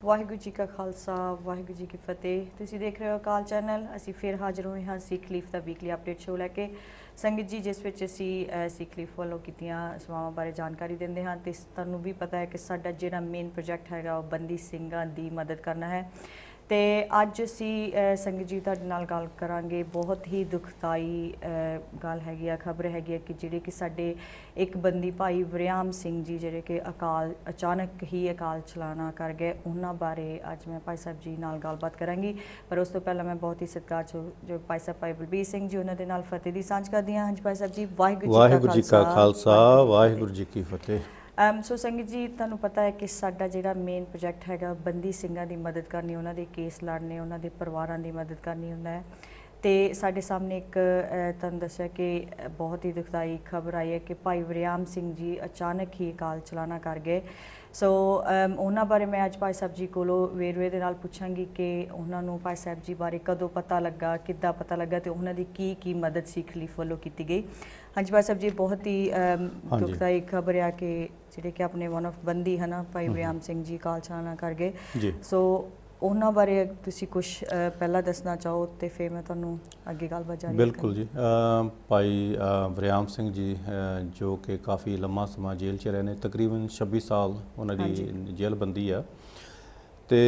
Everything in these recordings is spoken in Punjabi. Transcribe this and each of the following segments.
ਵਾਹਿਗੁਰੂ ਜੀ ਕਾ ਖਾਲਸਾ ਵਾਹਿਗੁਰੂ ਜੀ ਕੀ ਫਤਿਹ। ਤੁਸੀਂ ਦੇਖ ਰਹੇ ਹੋ ਅਕਾਲ ਚੈਨਲ। ਅਸੀਂ ਫਿਰ ਹਾਜ਼ਰ ਹੋਏ ਹਾਂ ਸਿੱਖ ਲੀਫ ਦਾ ਵੀਕਲੀ ਅਪਡੇਟ ਸ਼ੋਅ ਲੈ ਕੇ। ਸੰਗਤ ਜੀ, ਜਿਸ ਵਿੱਚ ਅਸੀਂ ਸਿੱਖ ਲੀਫ ਵੱਲੋਂ ਕੀਤੀਆਂ ਸੇਵਾਵਾਂ ਬਾਰੇ ਜਾਣਕਾਰੀ ਦਿੰਦੇ ਹਾਂ ਤੇ ਤੁਹਾਨੂੰ ਵੀ ਪਤਾ ਹੈ ਕਿ ਸਾਡਾ ਜਿਹੜਾ ਮੇਨ ਪ੍ਰੋਜੈਕਟ ਹੈਗਾ ਉਹ ਬੰਦੀ ਸਿੰਘਾਂ ਦੀ ਮਦਦ ਕਰਨਾ ਹੈ। ਤੇ ਅੱਜ ਅਸੀਂ ਸੰਗਤ ਜੀ ਤੁਹਾਡੇ ਨਾਲ ਗੱਲ ਕਰਾਂਗੇ। ਬਹੁਤ ਹੀ ਦੁਖਦਾਈ ਗੱਲ ਹੈਗੀ ਆ, ਖਬਰ ਹੈਗੀ ਆ ਕਿ ਜਿਹੜੇ ਕਿ ਸਾਡੇ ਇੱਕ ਬੰਦੀ ਭਾਈ ਵਰਿਆਮ ਸਿੰਘ ਜੀ ਜਿਹੜੇ ਕਿ ਅਚਾਨਕ ਹੀ ਅਕਾਲ ਚਲਾਣਾ ਕਰ ਗਏ, ਉਹਨਾਂ ਬਾਰੇ ਅੱਜ ਮੈਂ ਭਾਈ ਸਾਹਿਬ ਜੀ ਨਾਲ ਗੱਲਬਾਤ ਕਰਾਂਗੀ। ਪਰ ਉਸ ਤੋਂ ਪਹਿਲਾਂ ਮੈਂ ਬਹੁਤ ਹੀ ਸਤਿਕਾਰਯੋਗ ਜੋ ਭਾਈ ਸਾਹਿਬ ਭਾਈ ਬਲਬੀਰ ਸਿੰਘ ਜੀ ਉਹਨਾਂ ਦੇ ਨਾਲ ਫਤਿਹ ਦੀ ਸਾਂਝ ਕਰਦੀ ਹਾਂ। ਹਾਂਜੀ ਭਾਈ ਸਾਹਿਬ ਜੀ, ਵਾਹਿਗੁਰੂ ਜੀ ਕਾ ਖਾਲਸਾ ਵਾਹਿਗੁਰੂ ਜੀ ਕੀ ਫਤਿਹ। ਸੋ ਸੰਗਤ ਜੀ, ਤੁਹਾਨੂੰ ਪਤਾ ਹੈ ਕਿ ਸਾਡਾ ਜਿਹੜਾ ਮੇਨ ਪ੍ਰੋਜੈਕਟ ਹੈਗਾ ਬੰਦੀ ਸਿੰਘਾਂ ਦੀ ਮਦਦ ਕਰਨੀ, ਉਹਨਾਂ ਦੇ ਕੇਸ ਲੜਨੇ, ਉਹਨਾਂ ਦੇ ਪਰਿਵਾਰਾਂ ਦੀ ਮਦਦ ਕਰਨੀ ਹੁੰਦਾ ਹੈ। ਤੇ ਸਾਡੇ ਸਾਹਮਣੇ ਇੱਕ ਤੁਹਾਨੂੰ ਦੱਸਿਆ ਕਿ ਬਹੁਤ ਹੀ ਦੁਖਦਾਈ ਖਬਰ ਆਈ ਹੈ ਕਿ ਭਾਈ ਵਰਿਆਮ ਸਿੰਘ ਜੀ ਅਚਾਨਕ ਹੀ ਅਕਾਲ ਚਲਾਣਾ ਕਰ ਗਏ। ਸੋ ਉਹਨਾਂ ਬਾਰੇ ਮੈਂ ਅੱਜ ਭਾਈ ਸਾਹਿਬ ਜੀ ਕੋਲੋਂ ਵੇਰਵੇ ਦੇ ਨਾਲ ਪੁੱਛਾਂਗੀ ਕਿ ਉਹਨਾਂ ਨੂੰ ਭਾਈ ਸਾਹਿਬ ਜੀ ਬਾਰੇ ਕਦੋਂ ਪਤਾ ਲੱਗਾ, ਕਿੱਦਾਂ ਪਤਾ ਲੱਗਾ ਤੇ ਉਹਨਾਂ ਦੀ ਕੀ ਮਦਦ ਸਿੱਖ ਲੀਫ ਵੱਲੋਂ ਕੀਤੀ ਗਈ। ਹਾਂਜੀ ਭਾਈ ਸਾਹਿਬ ਜੀ, ਬਹੁਤ ਹੀ ਦੁਖਦਾਈ ਖਬਰ ਆ ਕਿ ਜਿਹੜੇ ਕਿ ਆਪਣੇ ਵਨ ਆਫ ਬੰਦੀ ਹੈ ਨਾ ਭਾਈ ਵਰਿਆਮ ਸਿੰਘ ਜੀ ਅਕਾਲ ਚਲਾਣਾ ਕਰ ਗਏ। ਸੋ ਉਹਨਾਂ ਬਾਰੇ ਤੁਸੀਂ ਕੁਝ ਪਹਿਲਾਂ ਦੱਸਣਾ ਚਾਹੋ ਤੇ ਫਿਰ ਮੈਂ ਤੁਹਾਨੂੰ ਅੱਗੇ ਗੱਲਬਾਤ ਜਾਰੀ ਕਰਾਂਗੀ। ਬਿਲਕੁਲ ਜੀ, ਭਾਈ ਵਰਿਆਮ ਸਿੰਘ ਜੀ ਜੋ ਕਿ ਕਾਫੀ ਲੰਮਾ ਸਮਾਂ ਜੇਲ੍ਹ 'ਚ ਰਹੇ ਨੇ, ਤਕਰੀਬਨ 26 ਸਾਲ ਉਹਨਾਂ ਦੀ ਜੇਲ੍ਹ ਬੰਦੀ ਆ। ਤੇ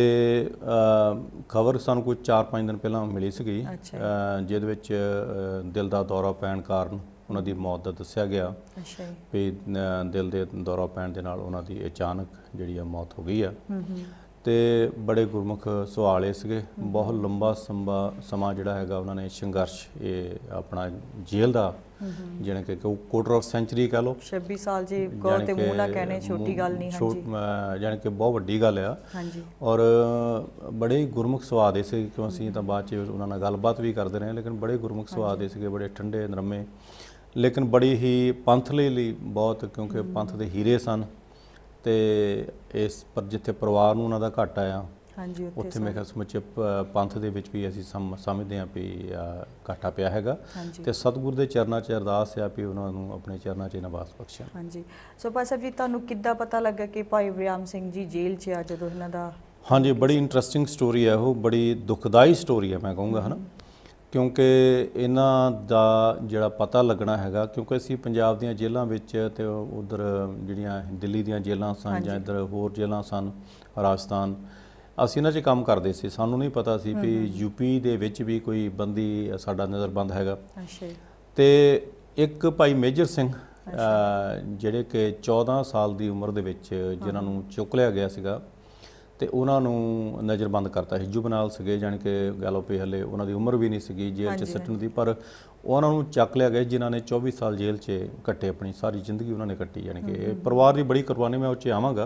ਖਬਰ ਸਾਨੂੰ ਕੋਈ 4-5 ਦਿਨ ਪਹਿਲਾਂ ਮਿਲੀ ਸੀਗੀ, ਜਿਹਦੇ ਵਿੱਚ ਦਿਲ ਦਾ ਦੌਰਾ ਪੈਣ ਕਾਰਨ ਉਹਨਾਂ ਦੀ ਮੌਤ ਦਾ ਦੱਸਿਆ ਗਿਆ ਵੀ ਦਿਲ ਦੇ ਦੌਰਾ ਪੈਣ ਦੇ ਨਾਲ ਉਹਨਾਂ ਦੀ ਅਚਾਨਕ ਜਿਹੜੀ ਆ ਮੌਤ ਹੋ ਗਈ ਆ। ਤੇ ਬੜੇ ਗੁਰਮੁਖ ਸਵਾਲ ਇਹ ਸੀਗੇ, ਬਹੁਤ ਲੰਬਾ ਸਮਾਂ ਜਿਹੜਾ ਹੈਗਾ ਉਹਨਾਂ ਨੇ ਸੰਘਰਸ਼ ਇਹ ਆਪਣਾ ਜੇਲ੍ਹ ਦਾ ਜਾਣੀ ਕਿ ਕੁਆਟਰ ਆਫ ਸੈਂਚੁਰੀ ਕਹਿ ਲਓ, 26 ਸਾਲ ਜੀ ਤੇ ਮੂੰਹ ਨਾਲ ਕਹਿਣੇ ਛੋਟੀ ਗੱਲ ਨਹੀਂ, ਜਾਣੀ ਕਿ ਬਹੁਤ ਵੱਡੀ ਗੱਲ ਆ। ਔਰ ਬੜੇ ਹੀ ਗੁਰਮੁਖ ਸੁਭਾਅ ਦੇ ਸੀ, ਕਿਉਂ ਅਸੀਂ ਤਾਂ ਬਾਅਦ 'ਚ ਉਹਨਾਂ ਨਾਲ ਗੱਲਬਾਤ ਵੀ ਕਰਦੇ ਰਹੇ, ਲੇਕਿਨ ਬੜੇ ਗੁਰਮੁਖ ਸੁਭਾਅ ਦੇ ਸੀਗੇ, ਬੜੇ ਠੰਡੇ ਨਰਮੇ, ਲੇਕਿਨ ਬੜੀ ਹੀ ਪੰਥ ਲਈ ਬਹੁਤ, ਕਿਉਂਕਿ ਪੰਥ ਦੇ ਹੀਰੇ ਸਨ। ਤੇ ਇਸ ਪਰ ਜਿੱਥੇ ਪਰਿਵਾਰ ਨੂੰ ਉਹਨਾਂ ਦਾ ਘਾਟਾ ਆ, ਉੱਥੇ ਮੈਂ ਕਿਹਾ ਸਮੁੱਚੇ ਪੰਥ ਦੇ ਵਿੱਚ ਵੀ ਅਸੀਂ ਸਮਝਦੇ ਹਾਂ ਵੀ ਘਾਟਾ ਪਿਆ ਹੈਗਾ। ਤੇ ਸਤਿਗੁਰ ਦੇ ਚਰਨਾਂ 'ਚ ਅਰਦਾਸ ਆ ਵੀ ਉਹਨਾਂ ਨੂੰ ਆਪਣੇ ਚਰਨਾਂ 'ਚ ਨਿਵਾਸ ਬਖਸ਼ਣ। ਹਾਂਜੀ, ਸੋ ਭਾਈ ਸਾਹਿਬ ਜੀ, ਤੁਹਾਨੂੰ ਕਿੱਦਾਂ ਪਤਾ ਲੱਗਾ ਕਿ ਭਾਈ ਵਰਿਆਮ ਸਿੰਘ ਜੀ ਜੇਲ੍ਹ 'ਚ ਆ ਜਦੋਂ ਇਹਨਾਂ ਦਾ? ਹਾਂਜੀ, ਬੜੀ ਇੰਟਰਸਟਿੰਗ ਸਟੋਰੀ ਹੈ ਉਹ, ਬੜੀ ਦੁਖਦਾਈ ਸਟੋਰੀ ਹੈ ਮੈਂ ਕਹੂੰਗਾ, ਹੈ ਨਾ, ਕਿਉਂਕਿ ਇਹਨਾਂ ਦਾ ਜਿਹੜਾ ਪਤਾ ਲੱਗਣਾ ਹੈਗਾ, ਕਿਉਂਕਿ ਅਸੀਂ ਪੰਜਾਬ ਦੀਆਂ ਜੇਲ੍ਹਾਂ ਵਿੱਚ ਤੇ ਉੱਧਰ ਜਿਹੜੀਆਂ ਦਿੱਲੀ ਦੀਆਂ ਜੇਲ੍ਹਾਂ ਸਨ ਜਾਂ ਇੱਧਰ ਹੋਰ ਜੇਲ੍ਹਾਂ ਸਨ, ਰਾਜਸਥਾਨ, ਅਸੀਂ ਇਹਨਾਂ 'ਚ ਕੰਮ ਕਰਦੇ ਸੀ। ਸਾਨੂੰ ਨਹੀਂ ਪਤਾ ਸੀ ਵੀ ਯੂਪੀ ਦੇ ਵਿੱਚ ਵੀ ਕੋਈ ਬੰਦੀ ਸਾਡਾ ਨਜ਼ਰਬੰਦ ਹੈਗਾ। ਤੇ ਇੱਕ ਭਾਈ ਮੇਜਰ ਸਿੰਘ ਜਿਹੜੇ ਕਿ 14 ਸਾਲ ਦੀ ਉਮਰ ਦੇ ਵਿੱਚ ਜਿਨ੍ਹਾਂ ਨੂੰ ਚੁੱਕ ਲਿਆ ਗਿਆ ਸੀਗਾ ਤੇ ਉਹਨਾਂ ਨੂੰ ਨਜ਼ਰਬੰਦ ਕਰਤਾ ਸੀ। ਜੁਬਨਾਲ ਸੀਗੇ, ਜਾਣੀ ਕਿ ਗੱਲ ਪਈ ਹਲੇ ਉਹਨਾਂ ਦੀ ਉਮਰ ਵੀ ਨਹੀਂ ਸੀਗੀ ਜੇਲ੍ਹ 'ਚ ਸੱਟਣ ਦੀ, ਪਰ ਉਹਨਾਂ ਨੂੰ ਚੱਕ ਲਿਆ ਗਿਆ ਜਿਨ੍ਹਾਂ ਨੇ 24 ਸਾਲ ਜੇਲ੍ਹ 'ਚ ਕੱਟੇ, ਆਪਣੀ ਸਾਰੀ ਜ਼ਿੰਦਗੀ ਉਹਨਾਂ ਨੇ ਕੱਟੀ। ਜਾਣੀ ਕਿ ਇਹ ਪਰਿਵਾਰ ਦੀ ਬੜੀ ਕੁਰਬਾਨੀ, ਮੈਂ ਉਹ 'ਚ ਆਵਾਂਗਾ।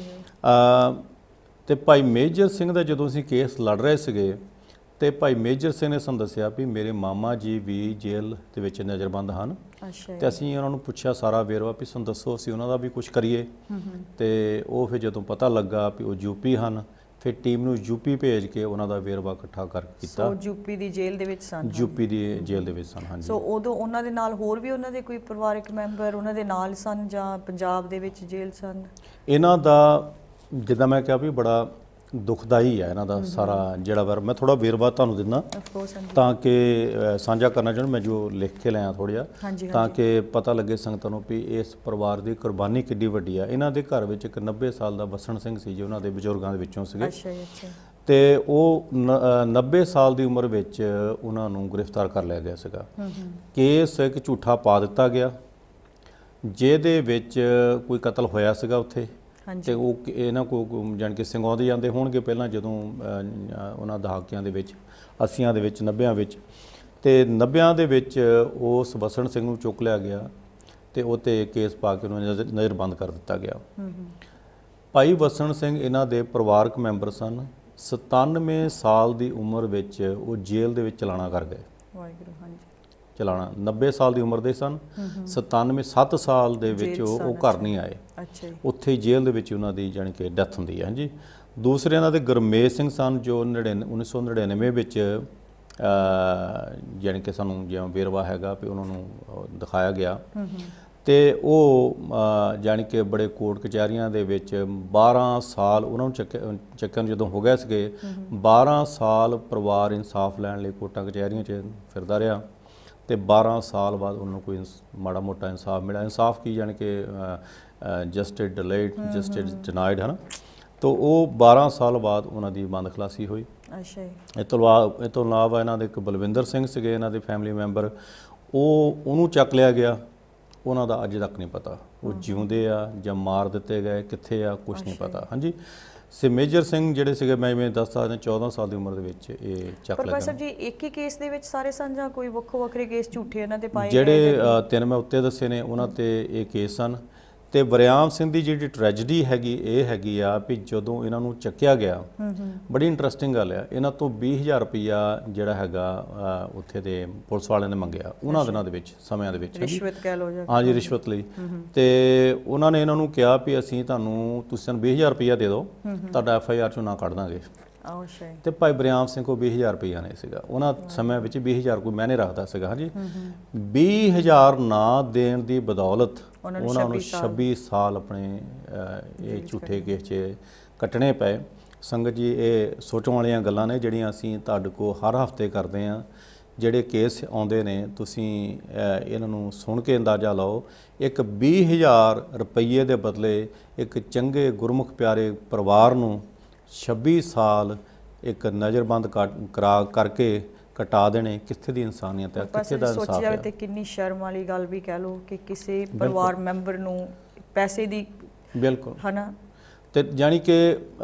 ਤੇ ਭਾਈ ਮੇਜਰ ਸਿੰਘ ਦਾ ਜਦੋਂ ਅਸੀਂ ਕੇਸ ਲੜ ਰਹੇ ਸੀਗੇ ਤੇ ਭਾਈ ਮੇਜਰ ਸਿੰਘ ਨੇ ਸਾਨੂੰ ਦੱਸਿਆ ਵੀ ਮੇਰੇ ਮਾਮਾ ਜੀ ਵੀ ਜੇਲ੍ਹ ਦੇ ਵਿੱਚ ਨਜ਼ਰਬੰਦ ਹਨ। ਤੇ ਅਸੀਂ ਉਹਨਾਂ ਨੂੰ ਪੁੱਛਿਆ ਸਾਰਾ ਵੇਰਵਾ ਵੀ ਸਾਨੂੰ ਦੱਸੋ, ਅਸੀਂ ਉਹਨਾਂ ਦਾ ਵੀ ਕੁਝ ਕਰੀਏ। ਤੇ ਉਹ ਫਿਰ ਜਦੋਂ ਪਤਾ ਲੱਗਾ ਵੀ ਉਹ ਯੂਪੀ ਹਨ, ਫਿਰ ਟੀਮ ਨੂੰ ਯੂਪੀ ਭੇਜ ਕੇ ਉਹਨਾਂ ਦਾ ਵੇਰਵਾ ਇਕੱਠਾ ਕਰ ਕੀਤਾ। ਸੋ ਯੂਪੀ ਦੀ ਜੇਲ੍ਹ ਦੇ ਵਿੱਚ ਸਨ? ਯੂਪੀ ਦੀ ਜੇਲ੍ਹ ਦੇ ਵਿੱਚ ਸਨ, ਹਾਂਜੀ। ਸੋ ਉਦੋਂ ਉਹਨਾਂ ਦੇ ਨਾਲ ਹੋਰ ਵੀ ਉਹਨਾਂ ਦੇ ਕੋਈ ਪਰਿਵਾਰਕ ਮੈਂਬਰ ਉਹਨਾਂ ਦੇ ਨਾਲ ਸਨ ਜਾਂ ਪੰਜਾਬ ਦੇ ਵਿੱਚ ਜੇਲ੍ਹ ਸਨ? ਇਹਨਾਂ ਦਾ ਜਿੱਦਾਂ ਮੈਂ ਕਿਹਾ ਵੀ ਬੜਾ ਦੁਖਦਾਈ ਹੈ ਇਹਨਾਂ ਦਾ ਸਾਰਾ ਜਿਹੜਾ ਮੈਂ ਥੋੜਾ ਵੇਰਵਾ ਤੁਹਾਨੂੰ ਦਿੰਦਾ ਤਾਂ ਕਿ ਸਾਂਝਾ ਕਰਨਾ ਚਾਹੁੰਦਾ, ਮੈਂ ਜੋ ਲਿਖ ਕੇ ਲਿਆ ਥੋੜ੍ਹਾ ਜਿਹਾ, ਤਾਂ ਕਿ ਪਤਾ ਲੱਗੇ ਸੰਗਤਾਂ ਨੂੰ ਵੀ ਇਸ ਪਰਿਵਾਰ ਦੀ ਕੁਰਬਾਨੀ ਕਿੱਡੀ ਵੱਡੀ ਆ। ਇਹਨਾਂ ਦੇ ਘਰ ਵਿੱਚ ਇੱਕ 90 ਸਾਲ ਦਾ ਵਸਣ ਸਿੰਘ ਸੀ ਜੋ ਉਹਨਾਂ ਦੇ ਬਜ਼ੁਰਗਾਂ ਦੇ ਵਿੱਚੋਂ ਸੀਗੇ। ਤੇ ਉਹ 90 ਸਾਲ ਦੀ ਉਮਰ ਵਿੱਚ ਉਹਨਾਂ ਨੂੰ ਗ੍ਰਿਫਤਾਰ ਕਰ ਲਿਆ ਗਿਆ ਸੀਗਾ। ਕੇਸ ਇੱਕ ਝੂਠਾ ਪਾ ਦਿੱਤਾ ਗਿਆ ਜਿਹਦੇ ਵਿੱਚ ਕੋਈ ਕਤਲ ਹੋਇਆ ਸੀਗਾ ਉੱਥੇ। ਤੇ ਉਹ ਇਹਨਾਂ ਕੋਲ ਜਾਣ ਕੇ ਸਿੰਗਾਉਂਦੇ ਜਾਂਦੇ ਹੋਣਗੇ ਪਹਿਲਾਂ, ਜਦੋਂ ਉਹਨਾਂ ਦਹਾਕਿਆਂ ਦੇ ਵਿੱਚ 80ਆਂ ਦੇ ਵਿੱਚ 90ਆਂ ਵਿੱਚ, ਤੇ 90ਆਂ ਦੇ ਵਿੱਚ ਉਸ ਵਸਣ ਸਿੰਘ ਨੂੰ ਚੁੱਕ ਲਿਆ ਗਿਆ ਤੇ ਉਹ 'ਤੇ ਕੇਸ ਪਾ ਕੇ ਉਹਨੂੰ ਨਜ਼ਰਬੰਦ ਕਰ ਦਿੱਤਾ ਗਿਆ। ਭਾਈ ਵਸਣ ਸਿੰਘ ਇਹਨਾਂ ਦੇ ਪਰਿਵਾਰਕ ਮੈਂਬਰ ਸਨ। 97 ਸਾਲ ਦੀ ਉਮਰ ਵਿੱਚ ਉਹ ਜੇਲ੍ਹ ਦੇ ਵਿੱਚ ਚਲਾਣਾ ਕਰ ਗਏ। ਚਲਾਣਾ 90 ਸਾਲ ਦੀ ਉਮਰ ਦੇ ਸਨ, 7 ਸਾਲ ਦੇ ਵਿੱਚ ਉਹ ਘਰ ਨਹੀਂ ਆਏ, ਉੱਥੇ ਜੇਲ੍ਹ ਦੇ ਵਿੱਚ ਉਹਨਾਂ ਦੀ ਜਾਣੀ ਕਿ ਡੈਥ ਹੁੰਦੀ ਹੈ। ਹਾਂਜੀ, ਦੂਸਰੇ ਇਹਨਾਂ ਦੇ ਗੁਰਮੇਜ ਸਿੰਘ ਸਨ ਜੋ 1999 ਵਿੱਚ ਜਾਣੀ ਕਿ ਸਾਨੂੰ ਜਿਵੇਂ ਵੇਰਵਾ ਹੈਗਾ ਵੀ ਉਹਨਾਂ ਨੂੰ ਦਿਖਾਇਆ ਗਿਆ। ਤੇ ਉਹ ਜਾਣੀ ਕਿ ਬੜੇ ਕੋਰਟ ਕਚਹਿਰੀਆਂ ਦੇ ਵਿੱਚ 12 ਸਾਲ ਉਹਨਾਂ ਨੂੰ ਚੱਕਿਆ ਜਦੋਂ ਹੋ ਗਿਆ ਸੀਗੇ 12 ਸਾਲ ਪਰਿਵਾਰ ਇਨਸਾਫ ਲੈਣ ਲਈ ਕੋਰਟਾਂ ਕਚਹਿਰੀਆਂ 'ਚ ਫਿਰਦਾ ਰਿਹਾ ਤੇ 12 ਸਾਲ ਬਾਅਦ ਉਹਨੂੰ ਕੋਈ ਮਾੜਾ ਮੋਟਾ ਇਨਸਾਫ ਮਿਲਿਆ। ਇਨਸਾਫ ਕੀ ਜਾਣੀ ਕਿ ਜਸਟਿਸ ਡਿਲੇਡ ਜਸਟਿਸ ਡਿਨਾਈਡ ਹੈ ਨਾ। तो वो 12 साल बाद उन्होंने बंद खलासी हुई। अच्छा। इस तो इलावा इन्हों एक बलविंदर सिंह से इन्हों फैमिली मैंबर वो चक लिया गया, उन्हों का अज तक नहीं पता वो जिउंदे आ या मार दिते गए कित्थे आ कुछ नहीं पता। हाँ जी। से मेजर सिंह जिहड़े सीगे मैं दस साल 14 साल की उम्र दे विच ये चक लगे। पर साहब जी एक ही केस दे विच सारे सन जां कोई वक्खो वक्खरे केस झूठे इन्हां दे पाए जिहड़े 3 मैं उत्ते दस्से ने उन्हां ते ये केस सन। तो वरियाम सिंह की जी ट्रैजडी हैगी ये हैगी आ भी जदों इन्हों चक्या गया बड़ी इंटरस्टिंग गल है, इन्हों तो 20,000 रुपया जिहड़ा हैगा उत्थे दे पुलिस वाले ने मंगया उन्हां दिनां दे विच समयां दे विच। रिश्वत कह लो जां। हाँ जी रिश्वत लई। ते उन्होंने इन्हों कहा भी असीं तुहानूं तुसीं 20,000 रुपया दे दो तुहाडा FIR चों ना कढ दांगे। तो भाई वरियाम सिंह को 20,000 रुपया नहीं सीगा उन्होंने समय 20,000 कोई मैंने रखता सीगा। हाँ जी 20,000 ना देण दी बदौलत उन्होंने 26 साल अपने ये झूठे केस कट्टने पे। संगत जी ये सोचण वालियां गल्लां ने जिहड़ियां असीं तुहाडे कोल हर हफ्ते करदे हां। जिहड़े केस आउंदे ने तुसीं इन्हां नूं सुण के अंदाज़ा लाओ, एक 20,000 रुपये दे बदले एक चंगे गुरमुख प्यारे परिवार नूं 26 साल एक नज़रबंद करा करके कटा देने कित्थे दी इंसानियत है, कित्थे दा इंसाफ है। ते किन्नी शर्म वाली गल भी कह लो कि किसी परिवार मैंबर नूं पैसे दी बिल्कुल है ना तो जानी कि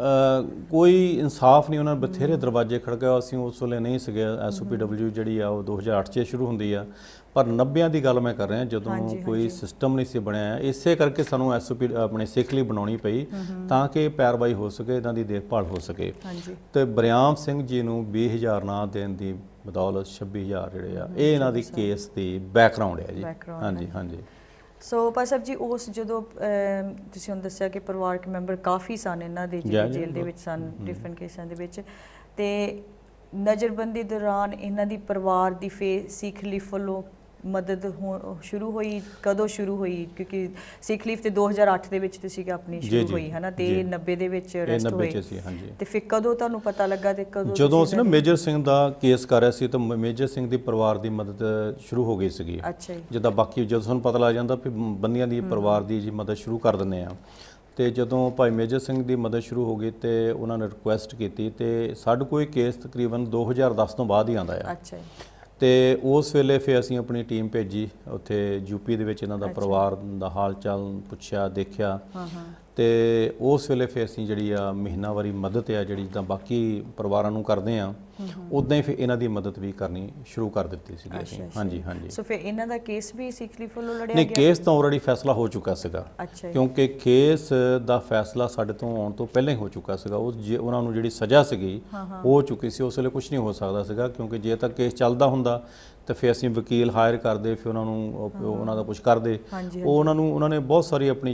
कोई इंसाफ नहीं। उन्होंने बथेरे दरवाजे खड़काए असीं उस वेले नहीं सके। SOPW जिहड़ी आ वो 2008 'ਚ शुरू हुंदी आ, पर 90 की गल मैं कर रहा जदों कोई सिस्टम नहीं सी बनया। इसे करके सानू SOP अपने सिख लई बनाउणी पई तां कि पैरवाई हो सके, इन्हां दी देखभाल हो सके। तो वरियाम सिंह जी नूं 20,000 ना देण दी बदौलत 26,000 जिहड़े आ ये इन्हां दी केस दी बैकग्राउंड है जी। हाँ जी हाँ जी। सो भाई साहब जी उस जो तुसीं हुण दस्सिया कि परिवारक मैंबर काफ़ी सन इन्हां दे जेल दे विच सन डिफरेंट केसां दे विच ते नज़रबंदी दौरान इन्हां दी परिवार दी सिख लीफ वल्लों मदद शुरू हुई कदों शुरू हुई? क्योंकि सिख लीफ तो 2008 दे विच तुसीं अपनी शुरू हुई है ना, ते 90 दे विच अरेस्ट होए ते फिर कदों तुहानूं पता लगा ते कदों जदों असीं ना मेजर सिंह दा केस कर रहे सी तो मेजर सिंह दी परिवार दी मदद शुरू हो गई सीगी। अच्छा जी। जिद्दां बाकी जदों सानूं पता लग जांदा भी बंदियां दी परिवार दी जी मदद शुरू कर दिंदे आ तो जदों भाई मेजर सिंह की मदद शुरू हो गई तो उन्होंने रिक्वेस्ट की तो साढ़े कोई केस तकरीबन 2010 तो बाद ही आता है। अच्छा। तो उस वेले फिर असीं अपनी टीम भेजी उत्थे यूपी दे विच इन्हां दा परिवार दा हाल चाल पुछया देखिया तो उस वेले फिर असीं जिहड़ी आ महीनावारी मदद आ जिहड़ी जिद्दां बाकी परिवारां नूं करदे आ उदां ही फिर इन्हां दी मदद भी करनी शुरू कर दित्ती सीगी असीं। हाँ जी हाँ जी। सो फिर इन्हां दा केस भी सिख लीफ वल्लों लड़िया नहीं केस तो ऑलरेडी फैसला हो चुका सीगा। अच्छा। क्योंकि केस दा फैसला साडे तो आउण तो पहले ही हो चुका सीगा। उन्हां नूं जिहड़ी सज़ा सीगी हो चुकी सी, उस वेले कुछ नहीं हो सकदा सीगा क्योंकि जे तक केस चलदा हुंदा तो फिर असीं वकील हायर करते फिर उन्होंने का कुछ करते उन्होंने बहुत सारी अपनी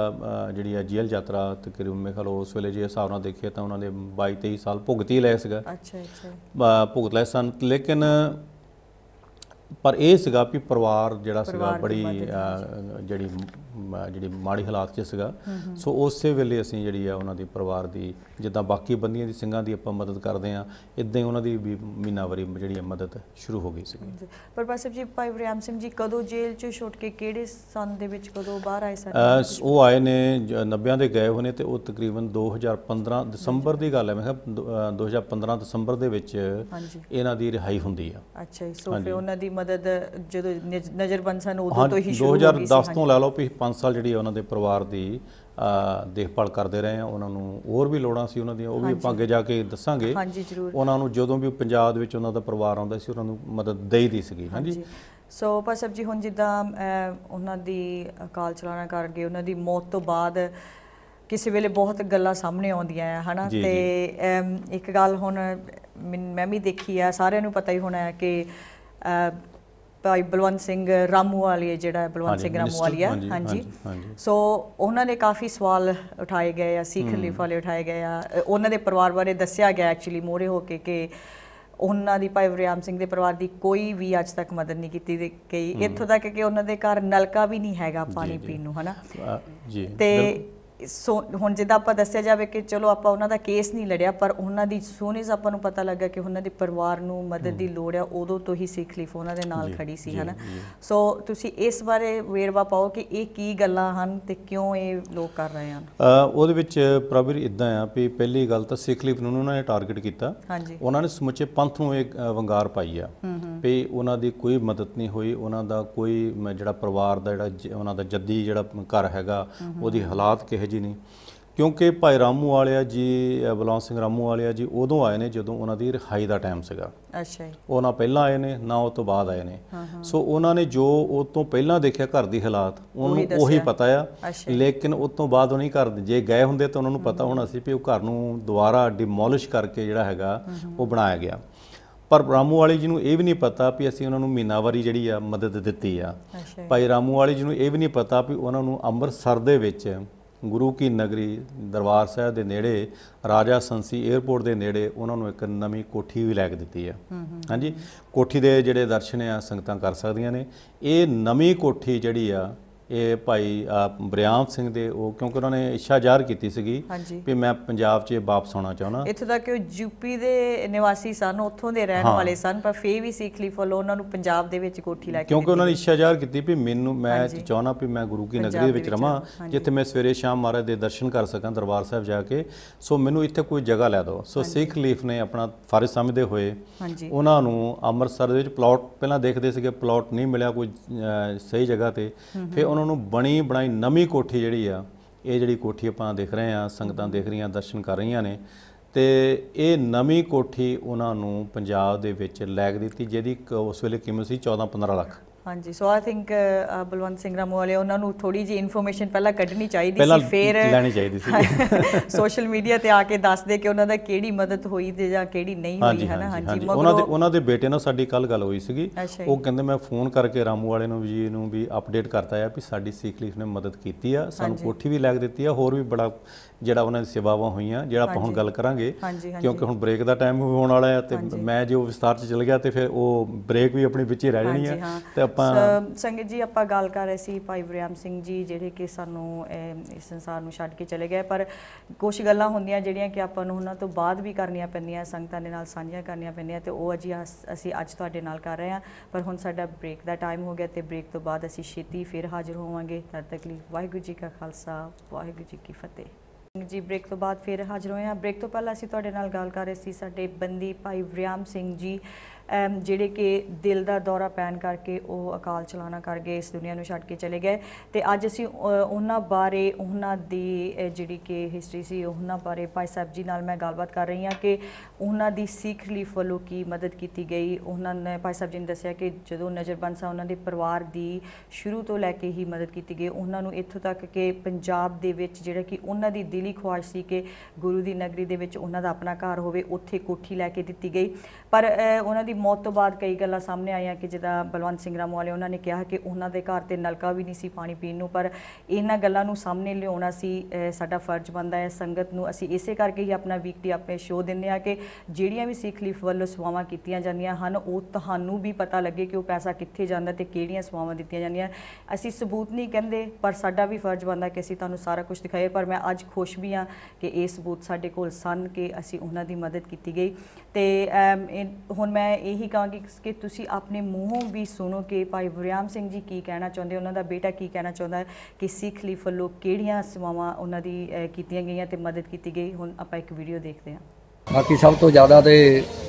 जी जेल यात्रा तकरीबन मेरे ख्याल उस वेले जे हिसाब नाल देखिए तो उन्होंने 22-23 साल भुगत ही लए सीगा। अच्छा। भुगत लए सन लेकिन पर यह सीगा भी परिवार जिहड़ा सीगा बड़ी जिहड़ी माड़ी हालात 'च सीगा। सो उस वेले असीं जिहड़ी आ उन्हां दी परिवार दी जिद्दां बाकी बंदियां दी ਸਿੰਘਾਂ ਦੀ ਆਪਾਂ मदद करते हैं इदां ही उन्हां दी भी महीनावारी जिहड़ी मदद शुरू हो गई सी। पर भाई साहब जी भाई वरियाम सिंह जी कदों जेल चों छुट के किहड़े सन दे विच कदों बाहर आए सन? वो आए ने 90 दे गए होने तो वो तकरीबन 2015 दसंबर की गल है। मैं 2015 दसंबर दे विच इन्हां दी रिहाई हुंदी आ। अच्छा। सो फिर उन्हां दी मदद जो नज़रबंद सन उदों तो ही शुरू हो गई सी। 2010 तो लै लो भी 5 साल जी उन्होंने परिवार की देखभाल करते रहे हैं। उन्होंने होर भी लोड़ां सी उन्होंने वो भी आपां अगे जाके दसांगे। हाँ जी जरूर। उन्होंने जदों भी पंजाब दे विच उन्हां दा परिवार आउंदा सी उन्होंने मदद देई दी सीगी। हाँ जी। सो भाई साहब जी हुण जिद्दां उन्हां दी अकाल चलाना कर गए उन्हां दी मौत तो बाद किसी वेले बहुत गल्लां सामने आउंदियां है ना ते एक गल हुण मैं भी देखी है सारिआं नूं पता ही होना है कि भाई बलवंत सिंह रामूवालिया जिहड़ा बलवंत सिंह रामूवालिया हाँ जी सो उन्होंने काफ़ी सवाल उठाए गए सिख लीफ वाले उठाए गए उन्होंने परिवार बारे दस्सिया गया एक्चुअली मोहरे होके कि ਉਹਨਾਂ ਦੀ ਭਾਈ ਵਰਿਆਮ ਸਿੰਘ ਦੇ ਪਰਿਵਾਰ ਦੀ ਕੋਈ ਵੀ ਅੱਜ ਤੱਕ ਮਦਦ ਨਹੀਂ ਕੀਤੀ ਗਈ, ਇੱਥੋਂ ਤੱਕ ਕਿ ਉਹਨਾਂ ਦੇ ਘਰ ਨਲਕਾ ਵੀ ਨਹੀਂ ਹੈਗਾ ਪਾਣੀ ਪੀਣ ਨੂੰ, ਹਨਾ ਜੀ। ਤੇ ਹੁਣ ਜਿੱਦਾਂ ਆਪਾਂ ਦੱਸਿਆ ਜਾਵੇ ਕਿ ਚਲੋ ਆਪਾਂ ਉਹਨਾਂ ਦਾ ਕੇਸ ਨਹੀਂ ਲੜਿਆ, ਪਰ ਉਹਨਾਂ ਦੀ ਸੋਹਣੇ ਆਪਾਂ ਨੂੰ ਪਤਾ ਲੱਗਾ ਕਿ ਉਹਨਾਂ ਦੇ ਪਰਿਵਾਰ ਨੂੰ ਮਦਦ ਦੀ ਲੋੜ ਆ, ਉਦੋਂ ਤੋਂ ਹੀ ਸਿੱਖ ਲੀਫ ਉਹਨਾਂ ਦੇ ਨਾਲ ਖੜੀ ਸੀ, ਹਨਾ। ਸੋ ਤੁਸੀਂ ਇਸ ਬਾਰੇ ਵੇਰਵਾ ਪਾਓ ਕਿ ਇਹ ਕੀ ਗੱਲਾਂ ਹਨ ਤੇ ਕਿਉਂ ਇਹ ਲੋਕ ਕਰ ਰਹੇ ਹਨ। ਉਹਦੇ ਵਿੱਚ ਪ੍ਰਭੂ ਇਦਾਂ ਆ ਵੀ ਪਹਿਲੀ ਗੱਲ ਤਾਂ ਸਿੱਖ ਲੀਫ ਨੂੰ ਉਹਨਾਂ ਨੇ ਟਾਰਗੇਟ ਕੀਤਾ, ਉਹਨਾਂ ਨੇ ਸਮੁੱਚੇ ਪੰਥ ਨੂੰ ਇੱਕ ਵੰਗਾਰ ਪਾਈ ਆ ਵੀ ਉਹਨਾਂ ਦੀ ਕੋਈ ਮਦਦ ਨਹੀਂ ਹੋਈ, ਉਹਨਾਂ ਦਾ ਕੋਈ ਜਿਹੜਾ ਪਰਿਵਾਰ ਦਾ ਜਿਹੜਾ ਉਹਨਾਂ ਦਾ ਜੱਦੀ ਜਿਹੜਾ ਘਰ ਹੈਗਾ ਉਹਦੀ ਹਾਲਾਤ ਕਿਹੋ ਜਿਹੀ ਨਹੀਂ। ਕਿਉਂਕਿ ਭਾਈ ਰਾਮੂ ਵਾਲਿਆ ਜੀ, ਬਲਵੰਤ ਸਿੰਘ ਰਾਮੂ ਵਾਲਿਆ ਜੀ ਉਦੋਂ ਆਏ ਨੇ ਜਦੋਂ ਉਹਨਾਂ ਦੀ ਰਿਹਾਈ ਦਾ ਟਾਈਮ ਸੀਗਾ। ਅੱਛਾ ਜੀ। ਉਹ ਨਾ ਪਹਿਲਾਂ ਆਏ ਨੇ ਨਾ ਉਹ ਤੋਂ ਬਾਅਦ ਆਏ ਨੇ। ਸੋ ਉਹਨਾਂ ਨੇ ਜੋ ਉਹ ਤੋਂ ਪਹਿਲਾਂ ਦੇਖਿਆ ਘਰ ਦੀ ਹਾਲਾਤ ਉਹਨੂੰ ਉਹੀ ਪਤਾ ਆ, ਲੇਕਿਨ ਉਸ ਤੋਂ ਬਾਅਦ ਉਹ ਨਹੀਂ ਘਰ ਜੇ ਗਏ ਹੁੰਦੇ ਤਾਂ ਉਹਨਾਂ ਨੂੰ ਪਤਾ ਹੋਣਾ ਸੀ ਵੀ ਉਹ ਘਰ ਨੂੰ ਦੁਬਾਰਾ ਡਿਮੋਲਿਸ਼ ਕਰਕੇ ਜਿਹੜਾ ਹੈਗਾ ਉਹ ਬਣਾਇਆ ਗਿਆ। ਪਰ ਰਾਮੂ ਵਾਲੇ ਜੀ ਨੂੰ ਇਹ ਵੀ ਨਹੀਂ ਪਤਾ ਵੀ ਅਸੀਂ ਉਹਨਾਂ ਨੂੰ ਮਹੀਨਾਵਾਰੀ ਜਿਹੜੀ ਆ ਮਦਦ ਦਿੱਤੀ ਆ। ਭਾਈ ਰਾਮੂ ਵਾਲੇ ਜੀ ਨੂੰ ਇਹ ਵੀ ਨਹੀਂ ਪਤਾ ਵੀ ਉਹਨਾਂ ਨੂੰ ਅੰਮ੍ਰਿਤਸਰ ਦੇ ਵਿੱਚ ਗੁਰੂ ਕੀ ਨਗਰੀ ਦਰਬਾਰ ਸਾਹਿਬ ਦੇ ਨੇੜੇ ਰਾਜਾ ਸੰਸੀ 에ਅਰਪੋਰਟ ਦੇ ਨੇੜੇ ਉਹਨਾਂ ਨੂੰ ਇੱਕ ਨਵੀਂ ਕੋਠੀ ਵੀ ਲੈ ਕੇ ਦਿੱਤੀ ਆ। ਹਾਂਜੀ, ਕੋਠੀ ਦੇ ਜਿਹੜੇ ਦਰਸ਼ਨ ਆ ਸੰਗਤਾਂ ਕਰ ਸਕਦੀਆਂ ਨੇ। ਇਹ ਨਵੀਂ ਕੋਠੀ ਜਿਹੜੀ ਆ ਇਹ ਭਾਈ ਵਰਿਆਮ ਸਿੰਘ ਦੇ ਉਹ ਕਿਉਂਕਿ ਉਹਨਾਂ ਨੇ ਇੱਛਾ ਜ਼ਾਹਰ ਕੀਤੀ ਸੀਗੀ ਵੀ ਮੈਂ ਪੰਜਾਬ 'ਚ ਵਾਪਸ ਆਉਣਾ ਚਾਹੁੰਦਾ। ਇੱਥੋਂ ਤੱਕ ਕਿ ਉਹ ਯੂਪੀ ਦੇ ਨਿਵਾਸੀ ਸਨ, ਉੱਥੋਂ ਦੇ ਰਹਿਣ ਵਾਲੇ ਸਨ, ਪਰ ਫੇਰ ਵੀ ਸਿੱਖ ਲੀਫ ਵੱਲੋਂ ਉਹਨਾਂ ਨੂੰ ਪੰਜਾਬ ਦੇ ਵਿੱਚ ਕੋਠੀ ਲੈ ਕੇ ਕਿਉਂਕਿ ਉਹਨਾਂ ਨੇ ਇੱਛਾ ਜ਼ਾਹਰ ਕੀਤੀ ਵੀ ਮੈਂ ਚਾਹੁੰਦਾ ਵੀ ਮੈਂ ਗੁਰੂ ਕੀ ਨਗਰੀ ਦੇ ਵਿੱਚ ਰਵਾਂ ਜਿੱਥੇ ਮੈਂ ਸਵੇਰੇ ਸ਼ਾਮ ਮਹਾਰਾਜ ਦੇ ਦਰਸ਼ਨ ਕਰ ਸਕਾਂ ਦਰਬਾਰ ਸਾਹਿਬ ਜਾ ਕੇ। ਸੋ ਮੈਨੂੰ ਇੱਥੇ ਕੋਈ ਜਗ੍ਹਾ ਲੈ ਦਿਓ। ਸੋ ਸਿੱਖ ਲੀਫ ਨੇ ਆਪਣਾ ਫਰਜ਼ ਸਮਝਦੇ ਹੋਏ ਉਹਨਾਂ ਨੂੰ ਅੰਮ੍ਰਿਤਸਰ ਦੇ ਵਿੱਚ ਪਲਾਟ ਪਹਿਲਾਂ ਦੇਖਦੇ ਸੀਗੇ, ਪਲਾਟ ਨਹੀਂ ਮਿਲਿਆ ਕੋਈ ਸਹੀ ਜਗ੍ਹਾ ਤੇ, ਫਿਰ ਉਹਨਾਂ ਨੂੰ ਬਣੀ ਬਣਾਈ ਨਵੀਂ ਕੋਠੀ ਜਿਹੜੀ ਆ, ਇਹ ਜਿਹੜੀ ਕੋਠੀ ਆਪਾਂ ਦੇਖ ਰਹੇ ਹਾਂ, ਸੰਗਤਾਂ ਦੇਖ ਰਹੀਆਂ, ਦਰਸ਼ਨ ਕਰ ਰਹੀਆਂ ਨੇ, ਤੇ ਇਹ ਨਵੀਂ ਕੋਠੀ ਉਹਨਾਂ ਨੂੰ ਪੰਜਾਬ ਦੇ ਵਿੱਚ ਲੈ ਕੇ ਦਿੱਤੀ ਜਿਹਦੀ ਉਸ ਵੇਲੇ ਕੀਮਤ ਸੀ 14-15 ਲੱਖ। ਹਾਂਜੀ, so I think Balwant Singh Ramoowalia ਉਹਨਾਂ ਨੂੰ ਥੋੜੀ ਜਿਹੀ ਇਨਫੋਰਮੇਸ਼ਨ ਪਹਿਲਾਂ ਕੱਢਣੀ ਚਾਹੀਦੀ ਸੀ, ਫਿਰ ਲੈਣੀ ਚਾਹੀਦੀ ਸੀ ਸੋਸ਼ਲ ਮੀਡੀਆ ਤੇ ਆ ਕੇ ਦੱਸਦੇ ਕਿ ਉਹਨਾਂ ਦਾ ਕਿਹੜੀ ਮਦਦ ਹੋਈ ਤੇ ਜਾਂ ਕਿਹੜੀ ਨਹੀਂ ਹੋਈ, ਹੈ ਨਾ। ਹਾਂਜੀ, ਉਹਨਾਂ ਦੇ ਬੇਟੇ ਨਾਲ ਸਾਡੀ ਕੱਲ ਗੱਲ ਹੋਈ ਸੀਗੀ। ਉਹ ਕਹਿੰਦੇ ਮੈਂ ਫੋਨ ਕਰਕੇ ਰਾਮੂ ਵਾਲੇ ਨੂੰ ਜੀ ਨੂੰ ਵੀ ਅਪਡੇਟ ਕਰਤਾ ਆ ਵੀ ਸਾਡੀ ਸਿੱਖ ਲੀਫ ਨੇ ਮਦਦ ਕੀਤੀ ਆ, ਸਾਨੂੰ ਕੋਠੀ ਵੀ ਲੈ ਕੇ ਦਿੱਤੀ ਆ, ਹੋਰ ਵੀ ਬੜਾ ਜਿਹੜਾ ਉਹਨਾਂ ਦੀ ਸੇਵਾਵਾਂ ਹੋਈਆਂ ਜਿਹੜਾ ਆਪਾਂ ਹੁਣ ਗੱਲ ਕਰਾਂਗੇ ਕਿਉਂਕਿ ਹੁਣ ਬ੍ਰੇਕ ਦਾ ਟਾਈਮ ਵੀ ਹੋਣ ਵਾਲਾ ਆ ਤੇ ਮੈਂ ਜੋ ਵਿਸਤਾਰ 'ਚ ਚਲ ਗਿਆ ਤੇ ਫਿਰ ਉਹ ਬ੍ਰੇਕ ਵੀ ਆਪਣੀ ਵਿੱਚ ਹੀ ਰਹਿ ਜਾਣੀ ਆ। ਤੇ ਆਪਾਂ ਸੰਗਤ ਜੀ ਆਪਾਂ ਗੱਲ ਕਰ ਰਹੇ ਸੀ ਭਾਈ ਵਰਿਆਮ ਸਿੰਘ ਜੀ ਜਿਹੜੇ ਕਿ ਸਾਨੂੰ ਇਸ ਸੰਸਾਰ ਨੂੰ ਛੱਡ ਕੇ ਚਲੇ ਗਏ, ਪਰ ਕੁਝ ਗੱਲਾਂ ਹੁੰਦੀਆਂ ਜਿਹੜੀਆਂ ਕਿ ਆਪਾਂ ਨੂੰ ਉਹਨਾਂ ਤੋਂ ਬਾਅਦ ਵੀ ਕਰਨੀਆਂ ਪੈਂਦੀਆਂ, ਸੰਗਤਾਂ ਦੇ ਨਾਲ ਸਾਂਝੀਆਂ ਕਰਨੀਆਂ ਪੈਂਦੀਆਂ, ਤੇ ਉਹ ਅਸੀਂ ਅੱਜ ਤੁਹਾਡੇ ਨਾਲ ਕਰ ਰਹੇ ਹਾਂ। ਪਰ ਹੁਣ ਸਾਡਾ ਬ੍ਰੇਕ ਦਾ ਟਾਈਮ ਹੋ ਗਿਆ ਤੇ ਬ੍ਰੇਕ ਤੋਂ ਬਾਅਦ ਅਸੀਂ ਛੇਤੀ ਫਿਰ ਹਾਜ਼ਰ ਹੋਵਾਂਗੇ। ਤਦ ਤੱਕ ਲਈ ਵਾਹਿਗੁਰੂ ਜੀ ਕਾ ਖਾਲਸਾ, ਵਾਹਿਗੁਰੂ ਜੀ ਕੀ ਫਤਿਹ। ਜੀ ਬ੍ਰੇਕ ਤੋਂ ਬਾਅਦ ਫਿਰ ਹਾਜ਼ਰ ਹੋਏ ਹਾਂ। ਬ੍ਰੇਕ ਤੋਂ ਪਹਿਲਾਂ ਅਸੀਂ ਤੁਹਾਡੇ ਨਾਲ ਗੱਲ ਕਰ ਰਹੇ ਸੀ ਸਾਡੇ ਬੰਦੀ ਭਾਈ ਵਰਿਆਮ ਸਿੰਘ ਜੀ ਜਿਹੜੇ ਕਿ ਦਿਲ ਦਾ ਦੌਰਾ ਪੈਣ ਕਰਕੇ ਉਹ ਅਕਾਲ ਚਲਾਣਾ ਕਰ ਗਏ, ਇਸ ਦੁਨੀਆ ਨੂੰ ਛੱਡ ਕੇ ਚਲੇ ਗਏ। ਤੇ ਅੱਜ ਅਸੀਂ ਉਹਨਾਂ ਬਾਰੇ, ਉਹਨਾਂ ਦੀ ਜਿਹੜੀ ਕਿ ਹਿਸਟਰੀ ਸੀ ਉਹਨਾਂ ਬਾਰੇ ਭਾਈ ਸਾਹਿਬ ਜੀ ਨਾਲ ਮੈਂ ਗੱਲਬਾਤ ਕਰ ਰਹੀ ਹਾਂ ਕਿ ਉਹਨਾਂ ਦੀ ਸਿੱਖ ਲੀਫ ਵੱਲੋਂ ਕੀ ਮਦਦ ਕੀਤੀ ਗਈ। ਉਹਨਾਂ ਨੇ ਭਾਈ ਸਾਹਿਬ ਜੀ ਨੇ ਦੱਸਿਆ ਕਿ ਜਦੋਂ ਨਜ਼ਰਬੰਦ ਸਾ ਉਹਨਾਂ ਦੇ ਪਰਿਵਾਰ ਦੀ ਸ਼ੁਰੂ ਤੋਂ ਲੈ ਕੇ ਹੀ ਮਦਦ ਕੀਤੀ ਗਈ। ਉਹਨਾਂ ਨੂੰ ਇੱਥੋਂ ਤੱਕ ਕਿ ਪੰਜਾਬ ਦੇ ਵਿੱਚ ਜਿਹੜਾ ਕਿ ਉਹਨਾਂ ਦੀ ਦਿਲੀ ਖੁਆਇਸ਼ ਸੀ ਕਿ ਗੁਰੂ ਦੀ ਨਗਰੀ ਦੇ ਵਿੱਚ ਉਹਨਾਂ ਦਾ ਆਪਣਾ ਘਰ ਹੋਵੇ, ਉੱਥੇ ਕੋਠੀ ਲੈ ਕੇ ਦਿੱਤੀ ਗਈ। ਪਰ ਉਹਨਾਂ ਦੀ ਮੌਤ ਤੋਂ ਬਾਅਦ ਕਈ ਗੱਲਾਂ ਸਾਹਮਣੇ ਆਈਆਂ ਕਿ ਜਿੱਦਾਂ ਬਲਵੰਤ ਸਿੰਘ ਰਾਮੂ ਵਾਲੇ ਉਹਨਾਂ ਨੇ ਕਿਹਾ ਕਿ ਉਹਨਾਂ ਦੇ ਘਰ ਤੇ ਨਲਕਾ ਵੀ ਨਹੀਂ ਸੀ ਪਾਣੀ ਪੀਣ ਨੂੰ। ਪਰ ਇਹਨਾਂ ਗੱਲਾਂ ਨੂੰ ਸਾਹਮਣੇ ਲਿਆਉਣਾ ਸੀ ਸਾਡਾ ਫਰਜ਼ ਬਣਦਾ ਹੈ। ਸੰਗਤ ਨੂੰ ਅਸੀਂ ਇਸੇ ਕਰਕੇ ਹੀ ਆਪਣਾ ਵੀਕਲੀ ਆਪਣੇ ਸ਼ੋਅ ਦਿੰਦੇ ਹਾਂ ਕਿ ਜਿਹੜੀਆਂ ਵੀ ਸਿੱਖ ਲੀਫ ਵੱਲੋਂ ਸੇਵਾਵਾਂ ਕੀਤੀਆਂ ਜਾਂਦੀਆਂ ਹਨ ਉਹ ਤੁਹਾਨੂੰ ਵੀ ਪਤਾ ਲੱਗੇ ਕਿ ਉਹ ਪੈਸਾ ਕਿੱਥੇ ਜਾਂਦਾ ਤੇ ਕਿਹੜੀਆਂ ਸੇਵਾਵਾਂ ਦਿੱਤੀਆਂ ਜਾਂਦੀਆਂ। ਅਸੀਂ ਸਬੂਤ ਨਹੀਂ ਕਹਿੰਦੇ, ਪਰ ਸਾਡਾ ਵੀ ਫਰਜ਼ ਬਣਦਾ ਕਿ ਅਸੀਂ ਤੁਹਾਨੂੰ ਸਾਰਾ ਕੁਝ ਦਿਖਾਈਏ। ਪਰ ਮੈਂ ਅੱਜ ਖੁਸ਼ ਵੀ ਹਾਂ ਕਿ ਇਹ ਸਬੂਤ ਸਾਡੇ ਕੋਲ ਸਨ ਕਿ ਅਸੀਂ ਉਹਨਾਂ ਦੀ ਮਦਦ ਕੀਤੀ ਗਈ। ਤੇ ਹੁਣ ਮੈਂ ਇਹੀ ਕਹਾਂਗੀ ਕਿ ਤੁਸੀਂ ਆਪਣੇ ਮੂੰਹੋਂ ਵੀ ਸੁਣੋ ਕਿ ਭਾਈ ਵਰਿਆਮ ਸਿੰਘ ਜੀ ਕੀ ਕਹਿਣਾ ਚਾਹੁੰਦੇ, ਉਹਨਾਂ ਦਾ ਬੇਟਾ ਕੀ ਕਹਿਣਾ ਚਾਹੁੰਦਾ ਹੈ ਕਿ ਸਿੱਖ ਲੀਫ ਵੱਲੋਂ ਕਿਹੜੀਆਂ ਸੇਵਾਵਾਂ ਉਹਨਾਂ ਦੀ ਕੀਤੀਆਂ ਗਈਆਂ ਤੇ ਮਦਦ ਕੀਤੀ ਗਈ। ਹੁਣ ਆਪਾਂ ਇੱਕ ਵੀਡੀਓ ਦੇਖਦੇ ਹਾਂ। ਬਾਕੀ ਸਭ ਤੋਂ ਜ਼ਿਆਦਾ ਤੇ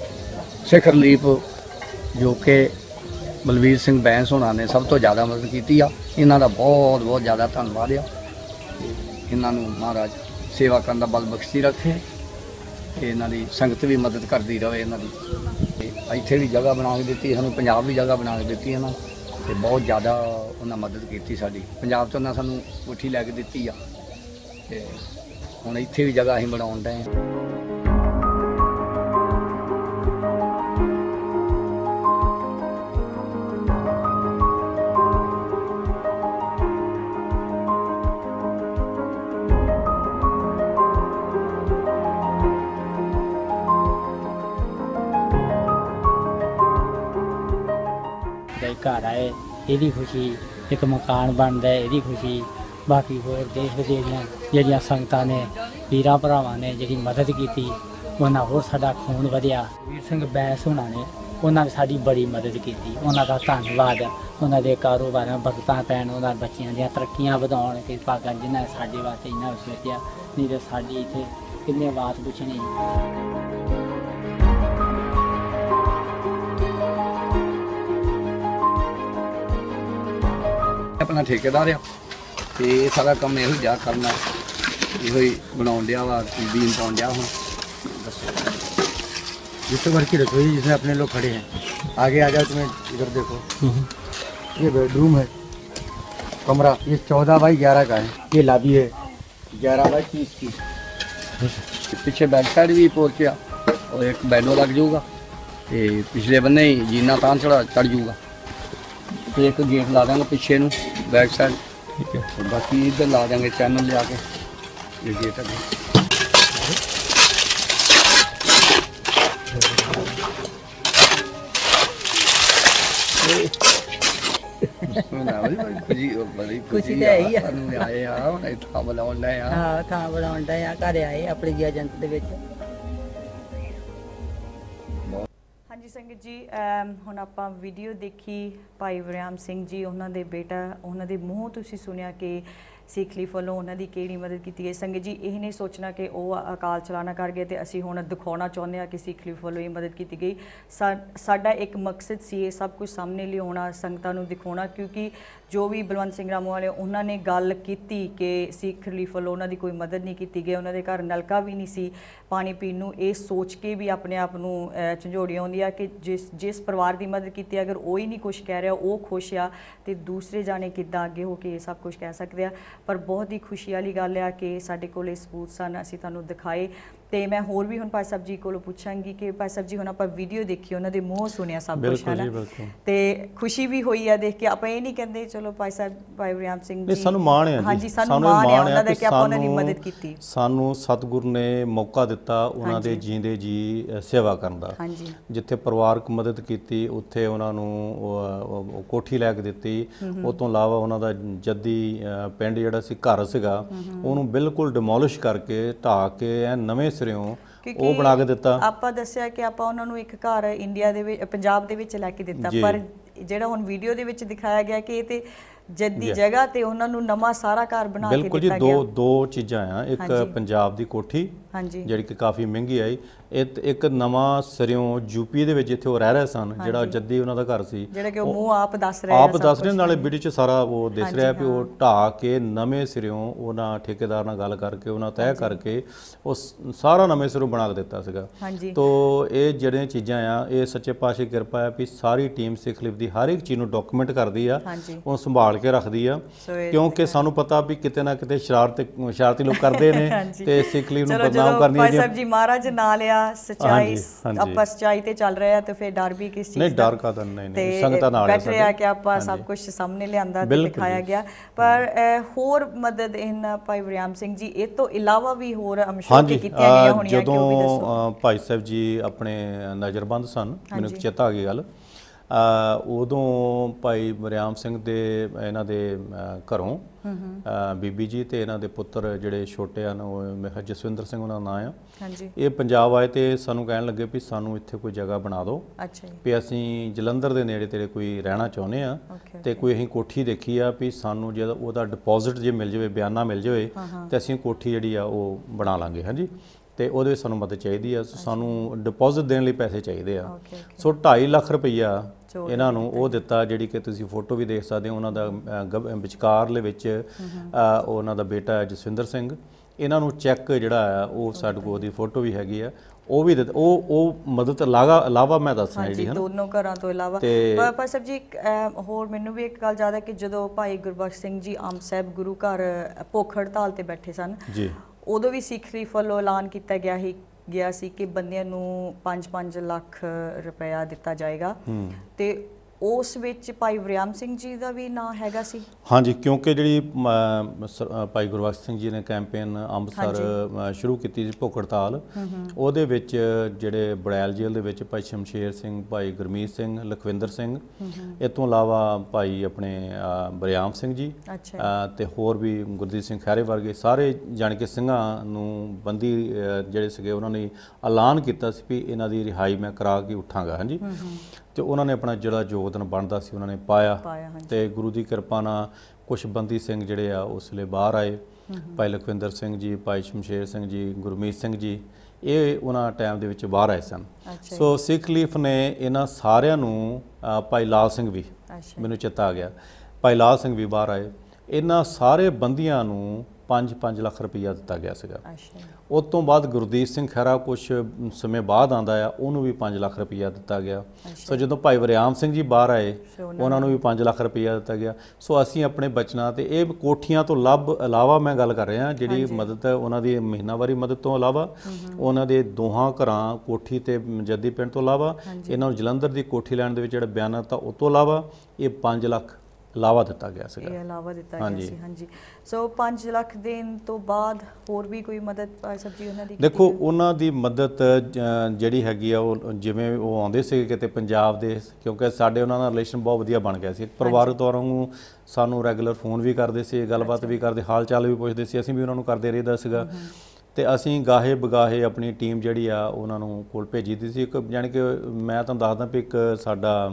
ਸਿੱਖ ਲੀਫ ਜੋ ਕਿ ਬਲਵੀਰ ਸਿੰਘ ਬੈਂਸ ਹੋਣਾ ਨੇ ਸਭ ਤੋਂ ਜ਼ਿਆਦਾ ਮਦਦ ਕੀਤੀ ਆ, ਇਹਨਾਂ ਦਾ ਬਹੁਤ ਬਹੁਤ ਜ਼ਿਆਦਾ ਧੰਨਵਾਦ ਆ। ਇਹਨਾਂ ਨੂੰ ਮਹਾਰਾਜ ਸੇਵਾ ਕਰਨ ਦਾ ਬਲ ਬਖਸ਼ੀ ਰੱਖੇ, ਇਹਨਾਂ ਦੀ ਸੰਗਤ ਵੀ ਮਦਦ ਕਰਦੀ ਰਹੇ ਇਹਨਾਂ ਦੀ। ਇੱਥੇ ਵੀ ਜਗ੍ਹਾ ਬਣਾ ਕੇ ਦਿੱਤੀ ਸਾਨੂੰ, ਪੰਜਾਬ ਵੀ ਜਗ੍ਹਾ ਬਣਾ ਕੇ ਦਿੱਤੀ ਇਹਨਾਂ, ਤੇ ਬਹੁਤ ਜ਼ਿਆਦਾ ਉਹਨਾਂ ਮਦਦ ਕੀਤੀ ਸਾਡੀ। ਪੰਜਾਬ 'ਚ ਉਹਨਾਂ ਸਾਨੂੰ ਕੋਠੀ ਲੈ ਕੇ ਦਿੱਤੀ ਆ ਤੇ ਹੁਣ ਇੱਥੇ ਵੀ ਜਗ੍ਹਾ ਅਸੀਂ ਬਣਾਉਣ ਡਏ ਹਾਂ। घर आए ਇਹਦੀ खुशी, एक मकान बनता है ਇਹਦੀ खुशी, बाकी होर देश विदेश ਦੀਆਂ ਜਿਹੜੀਆਂ ਸੰਗਤਾਂ ਨੇ ਵੀਰਾਂ ਭਰਾਵਾਂ ਨੇ ਜਿਹੜੀ ਮਦਦ ਕੀਤੀ ਉਹਨਾਂ ਹੋਰ ਸਾਡਾ ਖੂਨ ਵਧਿਆ। ਵੀਰ ਸਿੰਘ ਬੈਂਸ ਹੋਣਾ ਨੇ ਉਹਨਾਂ ਨੇ ਸਾਡੀ ਬੜੀ ਮਦਦ ਕੀਤੀ, ਉਹਨਾਂ ਦਾ ਧੰਨਵਾਦ। ਉਹਨਾਂ ਦੇ ਕਾਰੋਬਾਰਾਂ ਬਰਕਤਾਂ ਪੈਣ, ਉਹਨਾਂ ਬੱਚਿਆਂ ਦੀਆਂ ਤਰੱਕੀਆਂ ਵਧਾਉਣ, ਕਿਰਪਾ ਕਰਨ ਜਿਨ੍ਹਾਂ ਨੇ ਸਾਡੇ ਵਾਸਤੇ ਇੰਨਾ ਸੋਚਿਆ, ਨਹੀਂ ਤਾਂ ਸਾਡੀ ਇੱਥੇ ਕਿੰਨੇ ਬਾਤ ਪੁੱਛਣੀ। अपना ठेकेदार आ ते सारा काम यो जा करना, यो बनाउन दिया वा बीम पाउन दिया। हूँ जिस घर की रसोई जिसमें अपने लोग खड़े हैं, आगे आ जाओ, तुम्हें इधर देखो, ये बेडरूम है, कमरा ये 14 बाई 11 का है, ये लाबी है 11 बाई 30 की। पिछे बैक साइड भी पोर्च आ और एक बैडो लग जाऊगा, ते पिछले बन्ने ही जीना तान चढ़ जाऊगा। तो एक गेट ला देंगे पिछे नू बैक साइड, ठीक है, और बाकी इधर ला देंगे चैनल ले आके ये गेट है। खुशी तो है ही आए थां बनाउण डे आ, हाँ थां बनाउण डे आ, घर आए अपनी जी एजेंट दे विच। ਹਾਂਜੀ ਸੰਗਤ ਜੀ, ਹੁਣ ਆਪਾਂ ਵੀਡੀਓ ਦੇਖੀ ਭਾਈ ਵਰਿਆਮ ਸਿੰਘ ਜੀ, ਉਹਨਾਂ ਦੇ ਬੇਟਾ, ਉਹਨਾਂ ਦੇ ਮੂੰਹੋਂ ਤੁਸੀਂ ਸੁਣਿਆ ਕਿ ਸਿੱਖ ਲੀਫ ਵੱਲੋਂ ਉਹਨਾਂ ਦੀ ਕਿਹੜੀ ਮਦਦ ਕੀਤੀ ਗਈ। ਸੰਗਤ ਜੀ, ਇਹ ਨਹੀਂ ਸੋਚਣਾ ਕਿ ਉਹ ਅਕਾਲ ਚਲਾਣਾ ਕਰ ਗਏ ਤੇ ਅਸੀਂ ਹੁਣ ਦਿਖਾਉਣਾ ਚਾਹੁੰਦੇ ਹਾਂ ਕਿ ਸਿੱਖ ਲੀਫ ਵੱਲੋਂ ਇਹ ਮਦਦ ਕੀਤੀ ਗਈ। ਸਾਡਾ ਇੱਕ ਮਕਸਦ ਸੀ ਇਹ ਸਭ ਕੁਝ ਸਾਹਮਣੇ ਲਿਆਉਣਾ, ਸੰਗਤਾਂ ਨੂੰ ਦਿਖਾਉਣਾ, ਕਿਉਂਕਿ ਜੋ ਵੀ ਬਲਵੰਤ ਸਿੰਘ ਰਾਮੂ ਵਾਲੇ ਉਹਨਾਂ ਨੇ ਗੱਲ ਕੀਤੀ ਕਿ ਸਿੱਖ ਰਿਲੀਫ ਵੱਲੋਂ ਉਹਨਾਂ ਦੀ ਕੋਈ ਮਦਦ ਨਹੀਂ ਕੀਤੀ ਗਈ, ਉਹਨਾਂ ਦੇ ਘਰ ਨਲਕਾ ਵੀ ਨਹੀਂ ਸੀ ਪਾਣੀ ਪੀਣ ਨੂੰ, ਇਹ ਸੋਚ ਕੇ ਵੀ ਆਪਣੇ ਆਪ ਨੂੰ ਝੰਜੋੜੀ ਆਉਂਦੀ ਆ ਕਿ ਜਿਸ ਪਰਿਵਾਰ ਦੀ ਮਦਦ ਕੀਤੀ ਅਗਰ ਉਹ ਹੀ ਨਹੀਂ ਕੁਛ ਕਹਿ ਰਿਹਾ, ਉਹ ਖੁਸ਼ ਆ, ਤੇ ਦੂਸਰੇ ਜਾਣੇ ਕਿੱਦਾਂ ਅੱਗੇ ਹੋ ਕੇ ਇਹ ਸਭ ਕੁਝ ਕਹਿ ਸਕਦੇ ਆ। ਪਰ ਬਹੁਤ ਹੀ ਖੁਸ਼ੀ ਵਾਲੀ ਗੱਲ ਆ ਕਿ ਸਾਡੇ ਕੋਲ ਇਹ ਸਬੂਤ ਸਨ, ਅਸੀਂ ਤੁਹਾਨੂੰ ਦਿਖਾਏ। ਤੇ ਮੈਂ ਹੋਰ ਵੀ ਹੁਣ ਭਾਈ ਸਾਹਿਬ ਜੀ ਕੋਲੋਂ ਪੁੱਛਾਂਗੀ ਕਿ ਭਾਈ ਸਾਹਿਬ ਜੀ ਹੁਣ ਆਪਾਂ ਵੀਡੀਓ ਦੇਖੀ, ਉਹਨਾਂ ਦੇ ਮੂੰਹੋਂ ਸੁਣਿਆ ਸਭ ਕੁਝ, ਹੈ ਨਾ, ਤੇ ਖੁਸ਼ੀ ਵੀ ਹੋਈ ਆ ਦੇਖ ਕੇ। ਆਪਾਂ ਇਹ ਨਹੀਂ ਕਹਿੰਦੇ ਚਲੋ ਭਾਈ ਸਾਹਿਬ ਭਾਈ ਵਰਿਆਮ ਸਿੰਘ ਜੀ, ਸਾਨੂੰ ਮਾਣ ਹੈ, ਹਾਂਜੀ ਸਾਨੂੰ ਮਾਣ ਹੈ ਉਹਨਾਂ ਦਾ ਕਿ ਆਪਾਂ ਉਹਨਾਂ ਦੀ ਮਦਦ ਕੀਤੀ। ਸਾਨੂੰ ਸਤਿਗੁਰੂ ਨੇ ਮੌਕਾ ਦਿੱਤਾ ਉਹਨਾਂ ਦੇ ਜੀਂਦੇ ਜੀ ਸੇਵਾ ਕਰਨ ਦਾ। ਜਿੱਥੇ ਪਰਿਵਾਰਕ ਮਦਦ ਕੀਤੀ ਉੱਥੇ ਉਹਨਾਂ ਨੂੰ ਕੋਠੀ ਲੈ ਕੇ ਦਿੱਤੀ। ਉਹ ਤੋਂ ਇਲਾਵਾ ਉਹਨਾਂ ਦਾ ਜੱਦੀ ਪਿੰਡ ਜਿਹੜਾ ਸੀ ਘਰ ਸੀਗਾ ਉਹਨੂੰ ਬਿਲਕੁਲ ਡਿਮੋਲਿਸ਼ ਕਰਕੇ ਢਾਹ ਕੇ ਨਵੇਂ ਸਿਰਿਓਂ ਉਹ ਬਣਾ ਕੇ ਦਿੱਤਾ। ਆਪਾਂ ਦੱਸਿਆ ਕਿ ਆਪਾਂ ਉਹਨਾਂ ਨੂੰ ਇੱਕ ਘਰ ਇੰਡੀਆ ਦੇ ਵਿੱਚ ਪੰਜਾਬ ਦੇ ਵਿੱਚ ਲੈ ਕੇ ਦਿੱਤਾ, ਪਰ ਜਿਹੜਾ ਹੁਣ ਵੀਡੀਓ ਦੇ ਵਿੱਚ ਦਿਖਾਇਆ ਗਿਆ ਕਿ ਇਹ ਤੇ ਜੱਦੀ ਜਗ੍ਹਾ ਤੇ ਉਹਨਾਂ ਨੂੰ ਨਵਾਂ ਸਾਰਾ ਘਰ ਬਣਾ ਕੇ ਦਿੱਤਾ ਗਿਆ। ਬਿਲਕੁਲ ਜੀ, ਦੋ ਚੀਜ਼ਾਂ ਆ, ਇੱਕ ਪੰਜਾਬ ਦੀ ਕੋਠੀ ਜਿਹੜੀ ਕਿ ਕਾਫੀ ਮਹਿੰਗੀ ਆਈ, ਇੱਕ ਨਵਾਂ ਸਿਰਿਓਂ ਯੂਪੀ ਦੇ ਵਿੱਚ ਜਿੱਥੇ ਉਹ ਰਹਿ ਰਹੇ ਸਨ, ਜਿਹੜਾ ਜੱਦੀ ਉਹਨਾਂ ਦਾ ਘਰ ਸੀ, ਜਿਹੜਾ ਕਿ ਉਹ ਮੂੰਹ ਆਪ ਦੱਸ ਰਹੇ ਨਾਲੇ ਵੀਡੀਓ 'ਚ ਸਾਰਾ ਉਹ ਦਿਸ ਰਿਹਾ ਵੀ ਉਹ ਢਾਹ ਕੇ ਨਵੇਂ ਸਿਰਿਓਂ ਉਹਨਾਂ ਠੇਕੇਦਾਰ ਨਾਲ ਗੱਲ ਕਰਕੇ ਉਹਨਾਂ ਤੈਅ ਕਰਕੇ ਉਹ ਸਾਰਾ ਨਵੇਂ ਸਿਰੋਂ ਬਣਾ ਕੇ ਦਿੱਤਾ ਸੀਗਾ। ਤੋ ਇਹ ਜਿਹੜੀਆਂ ਚੀਜ਼ਾਂ ਆ, ਇਹ ਸੱਚੇ ਪਾਤਸ਼ਾਹ ਦੀ ਕਿਰਪਾ ਹੈ ਵੀ ਸਾਰੀ ਟੀਮ ਸਿੱਖ ਲੀਫ ਦੀ ਹਰ ਇੱਕ ਚੀਜ਼ ਨੂੰ ਡਾਕੂਮੈਂਟ ਕਰਦੀ ਆ, ਉਹਨੂੰ ਸੰਭਾਲ ਕੇ ਰੱਖਦੀ ਆ, ਕਿਉਂਕਿ ਸਾਨੂੰ ਪਤਾ ਵੀ ਕਿਤੇ ਨਾ ਕਿਤੇ ਸ਼ਰਾਰਤੀ ਲੋਕ ਕਰਦੇ ਨੇ ਤੇ ਸਿੱਖ ਲੀਫ ਨੂੰ ਬਦਨਾਮ ਕਰਨੀ ਹੈ। ਭਾਈ ਸਾਹਿਬ ਜੀ ਮਹਾਰਾਜ ਨਾਲ ਆ, ਸੱਚਾਈ ਆਪਾਂ ਸੱਚਾਈ ਤੇ ਚੱਲ ਰਹੇ ਆ ਤੇ ਫਿਰ ਡਰ ਵੀ ਕਿਸ ਚੀਜ਼ ਦਾ ਨਹੀਂ, ਡਰ ਕਾਹਦਾ ਨਹੀਂ, ਸੰਗਤਾਂ ਨਾਲ ਬੈਠ ਰਿਹਾ ਕਿ ਆਪਾਂ ਸਭ ਕੁਝ ਸਾਹਮਣੇ ਲਿਆਂਦਾ ਤੇ ਦਿਖਾਇਆ ਗਿਆ। ਪਰ ਹੋਰ ਮਦਦ ਇਹਨਾਂ ਭਾਈ ਵਰਿਆਮ ਸਿੰਘ ਜੀ ਇਹ ਤੋਂ ਇਲਾਵਾ ਵੀ ਹੋਰ ਅਮਸ਼ੋਰ ਕੀਤੀਆਂ ਗਈਆਂ ਹੋਣੀਆਂ, ਜਦੋਂ ਭਾਈ ਸਾਹਿਬ ਜੀ ਆਪਣੇ ਨਜ਼ਰਬੰਦ ਸਨ, ਮੈਨੂੰ ਚੇਤਾ ਆ ਗਈ ਗੱਲ, ਉਦੋਂ ਭਾਈ ਵਰਿਆਮ ਸਿੰਘ ਦੇ ਇਹਨਾਂ ਦੇ ਘਰੋਂ ਬੀਬੀ ਜੀ ਤੇ ਇਹਨਾਂ ਦੇ ਪੁੱਤਰ ਜਿਹੜੇ ਛੋਟੇ ਹਨ, ਉਹ ਮੇਰਾ ਜਸਵਿੰਦਰ ਸਿੰਘ ਉਹਨਾਂ ਦਾ ਨਾਂ ਆ, ਇਹ ਪੰਜਾਬ ਆਏ ਤੇ ਸਾਨੂੰ ਕਹਿਣ ਲੱਗੇ ਵੀ ਸਾਨੂੰ ਇੱਥੇ ਕੋਈ ਜਗ੍ਹਾ ਬਣਾ ਦਿਓ, ਵੀ ਅਸੀਂ ਜਲੰਧਰ ਦੇ ਨੇੜੇ ਤੇਰੇ ਕੋਈ ਰਹਿਣਾ ਚਾਹੁੰਦੇ ਆ ਤੇ ਕੋਈ ਅਸੀਂ ਕੋਠੀ ਦੇਖੀ ਆ ਵੀ ਸਾਨੂੰ ਜੇ ਉਹਦਾ ਡਿਪੋਜ਼ਿਟ ਜੇ ਮਿਲ ਜਾਵੇ, ਬਿਆਨਾ ਮਿਲ ਜਾਵੇ ਤੇ ਅਸੀਂ ਕੋਠੀ ਜਿਹੜੀ ਆ ਉਹ ਬਣਾ ਲਾਂਗੇ। ਹਾਂਜੀ, ਤੇ ਉਹਦੇ ਵਿੱਚ ਸਾਨੂੰ ਮਦਦ ਚਾਹੀਦੀ ਆ, ਸਾਨੂੰ ਡਿਪੋਜ਼ਿਟ ਦੇਣ ਲਈ ਪੈਸੇ ਚਾਹੀਦੇ ਆ। ਸੋ 2.5 ਲੱਖ ਰੁਪਈਆ ਇਹਨਾਂ ਨੂੰ ਉਹ ਦਿੱਤਾ, ਜਿਹੜੀ ਕਿ ਤੁਸੀਂ ਫੋਟੋ ਵੀ ਦੇਖ ਸਕਦੇ ਹੋ। ਉਹਨਾਂ ਦਾ ਵਿਚਕਾਰਲੇ ਵਿੱਚ ਉਹਨਾਂ ਦਾ ਬੇਟਾ ਜਸਵਿੰਦਰ ਸਿੰਘ, ਇਹਨਾਂ ਨੂੰ ਚੈੱਕ ਜਿਹੜਾ ਆ ਉਹ ਸਾਡੇ ਕੋਲ ਉਹਦੀ ਫੋਟੋ ਵੀ ਹੈਗੀ ਆ, ਉਹ ਵੀ ਉਹ ਮਦਦ ਇਲਾਵਾ ਮੈਂ ਦੱਸਣਾ ਜਿਹੜੀ ਹੈ ਦੋਨੋਂ ਘਰਾਂ ਤੋਂ ਇਲਾਵਾ। ਪਰ ਸਾਹਿਬ ਜੀ ਹੋਰ ਮੈਨੂੰ ਵੀ ਇੱਕ ਗੱਲ ਯਾਦ ਹੈ ਕਿ ਜਦੋਂ ਭਾਈ ਗੁਰਬਖਸ਼ ਸਿੰਘ ਜੀ ਆਮ ਸਾਹਿਬ ਗੁਰੂ ਘਰ ਭੁੱਖ ਹੜਤਾਲ ਤੇ ਬੈਠੇ ਸਨ ਜੀ, ਉਦੋਂ ਵੀ ਸਿੱਖ ਲੀਫ ਵੱਲੋਂ ਐਲਾਨ ਕੀਤਾ ਗਿਆ ਸੀ ਕਿ ਬੰਦਿਆਂ ਨੂੰ 5-5 ਲੱਖ ਰੁਪਇਆ ਦਿੱਤਾ ਜਾਏਗਾ, ਤੇ ਉਸ ਵਿੱਚ ਭਾਈ ਵਰਿਆਮ ਸਿੰਘ ਜੀ ਦਾ ਵੀ ਨਾਂ ਹੈਗਾ ਸੀ? ਹਾਂਜੀ, ਕਿਉਂਕਿ ਜਿਹੜੀ ਭਾਈ ਗੁਰਬਖਸ਼ ਸਿੰਘ ਜੀ ਨੇ ਕੈਂਪੇਨ ਅੰਮ੍ਰਿਤਸਰ ਸ਼ੁਰੂ ਕੀਤੀ ਸੀ ਭੁੱਖ ਹੜਤਾਲ, ਉਹਦੇ ਵਿੱਚ ਜਿਹੜੇ ਬੜੈਲ ਜੇਲ੍ਹ ਦੇ ਵਿੱਚ ਭਾਈ ਸ਼ਮਸ਼ੇਰ ਸਿੰਘ, ਭਾਈ ਗੁਰਮੀਤ ਸਿੰਘ, ਲਖਵਿੰਦਰ ਸਿੰਘ, ਇਹ ਤੋਂ ਇਲਾਵਾ ਭਾਈ ਆਪਣੇ ਵਰਿਆਮ ਸਿੰਘ ਜੀ ਤੇ ਹੋਰ ਵੀ ਗੁਰਦੀਪ ਸਿੰਘ ਖਹਿਰੇ ਵਰਗੇ ਸਾਰੇ ਜਾਣੀ ਕਿ ਸਿੰਘਾਂ ਨੂੰ ਬੰਦੀ ਜਿਹੜੇ ਸੀਗੇ ਉਹਨਾਂ ਨੇ ਐਲਾਨ ਕੀਤਾ ਸੀ ਵੀ ਇਹਨਾਂ ਦੀ ਰਿਹਾਈ ਮੈਂ ਕਰਾ ਕੇ ਉੱਠਾਂਗਾ। ਹਾਂਜੀ, ਤੇ ਉਹਨਾਂ ਨੇ ਆਪਣਾ ਜਿਹੜਾ ਯੋਗਦਾਨ ਬਣਦਾ ਸੀ ਉਹਨਾਂ ਨੇ ਪਾਇਆ ਤੇ ਗੁਰੂ ਦੀ ਕਿਰਪਾ ਨਾਲ ਕੁਝ ਬੰਦੀ ਸਿੰਘ ਜਿਹੜੇ ਆ ਉਸ ਵੇਲੇ ਬਾਹਰ ਆਏ। ਭਾਈ ਲਖਵਿੰਦਰ ਸਿੰਘ ਜੀ, ਭਾਈ ਸ਼ਮਸ਼ੇਰ ਸਿੰਘ ਜੀ, ਗੁਰਮੀਤ ਸਿੰਘ ਜੀ, ਇਹ ਉਹਨਾਂ ਟਾਈਮ ਦੇ ਵਿੱਚ ਬਾਹਰ ਆਏ ਸਨ। ਸੋ ਸਿੱਖ ਖਲੀਫ ਨੇ ਇਹਨਾਂ ਸਾਰਿਆਂ ਨੂੰ, ਭਾਈ ਲਾਲ ਸਿੰਘ ਵੀ, ਮੈਨੂੰ ਚੇਤਾ ਆ ਗਿਆ, ਭਾਈ ਲਾਲ ਸਿੰਘ ਵੀ ਬਾਹਰ ਆਏ, ਇਹਨਾਂ ਸਾਰੇ ਬੰਦੀਆਂ ਨੂੰ 5-5 ਲੱਖ ਰੁਪਈਆ ਦਿੱਤਾ ਗਿਆ ਸੀਗਾ। ਉਸ ਤੋਂ ਬਾਅਦ ਗੁਰਦੀਪ ਸਿੰਘ ਖਹਿਰਾ ਕੁਝ ਸਮੇਂ ਬਾਅਦ ਆਉਂਦਾ ਆ, ਉਹਨੂੰ ਵੀ 5 ਲੱਖ ਰੁਪਈਆ ਦਿੱਤਾ ਗਿਆ। ਸੋ ਜਦੋਂ ਭਾਈ ਵਰਿਆਮ ਸਿੰਘ ਜੀ ਬਾਹਰ ਆਏ ਉਹਨਾਂ ਨੂੰ ਵੀ 5 ਲੱਖ ਰੁਪਈਆ ਦਿੱਤਾ ਗਿਆ। ਸੋ ਅਸੀਂ ਆਪਣੇ ਬਚਨਾਂ ਤੇ ਇਹ ਕੋਠੀਆਂ ਤੋਂ ਇਲਾਵਾ ਮੈਂ ਗੱਲ ਕਰ ਰਿਹਾ, ਜਿਹੜੀ ਮਦਦ ਉਹਨਾਂ ਦੀ ਮਹੀਨਾਵਾਰੀ ਮਦਦ ਤੋਂ ਇਲਾਵਾ, ਉਹਨਾਂ ਦੇ ਦੋਹਾਂ ਘਰਾਂ ਕੋਠੀ ਤੇ ਜੱਦੀ ਪਿੰਡ ਤੋਂ ਇਲਾਵਾ, ਇਹਨਾਂ ਨੂੰ ਜਲੰਧਰ ਦੀ ਕੋਠੀ ਲੈਣ ਦੇ ਵਿੱਚ ਜਿਹੜਾ ਬਿਆਨ ਦਿੱਤਾ ਉਹ ਤੋਂ ਇਲਾਵਾ ਇਹ 5 ਲੱਖ ਇਲਾਵਾ ਦਿੱਤਾ ਗਿਆ ਸੀਗਾ। ਇਹ ਇਲਾਵਾ ਦਿੱਤਾ ਗਿਆ ਸੀ। ਹਾਂਜੀ, ਸੋ 5 ਲੱਖ ਦੇਣ ਤੋਂ ਬਾਅਦ ਹੋਰ ਵੀ ਕੋਈ ਮਦਦ ਭਾਈ ਸਾਹਿਬ ਜੀ ਉਹਨਾਂ ਦੀ? ਦੇਖੋ, ਉਹਨਾਂ ਦੀ ਮਦਦ ਜਿਹੜੀ ਹੈਗੀ ਆ ਉਹ ਜਿਵੇਂ ਉਹ ਆਉਂਦੇ ਸੀ ਕਿਤੇ ਪੰਜਾਬ ਦੇ, ਕਿਉਂਕਿ ਸਾਡੇ ਉਹਨਾਂ ਨਾਲ ਰਿਲੇਸ਼ਨ ਬਹੁਤ ਵਧੀਆ ਬਣ ਗਿਆ ਸੀ, ਪਰਿਵਾਰਕ ਤੌਰ ਨੂੰ ਸਾਨੂੰ ਰੈਗੂਲਰ ਫੋਨ ਵੀ ਕਰਦੇ ਸੀ, ਗੱਲਬਾਤ ਵੀ ਕਰਦੇ, ਹਾਲ ਚਾਲ ਵੀ ਪੁੱਛਦੇ ਸੀ, ਅਸੀਂ ਵੀ ਉਹਨਾਂ ਨੂੰ ਕਰਦੇ ਰਹਿੰਦਾ ਸੀਗਾ। ਤੇ ਅਸੀਂ ਗਾਹੇ ਬਗਾਹੇ ਆਪਣੀ ਟੀਮ ਜਿਹੜੀ ਆ ਉਹਨਾਂ ਨੂੰ ਕੋਲ ਭੇਜੀ ਦੀ ਸੀ। ਇੱਕ ਜਾਣੀ ਕਿ ਮੈਂ ਤੁਹਾਨੂੰ ਦੱਸਦਾ ਵੀ ਇੱਕ ਸਾਡਾ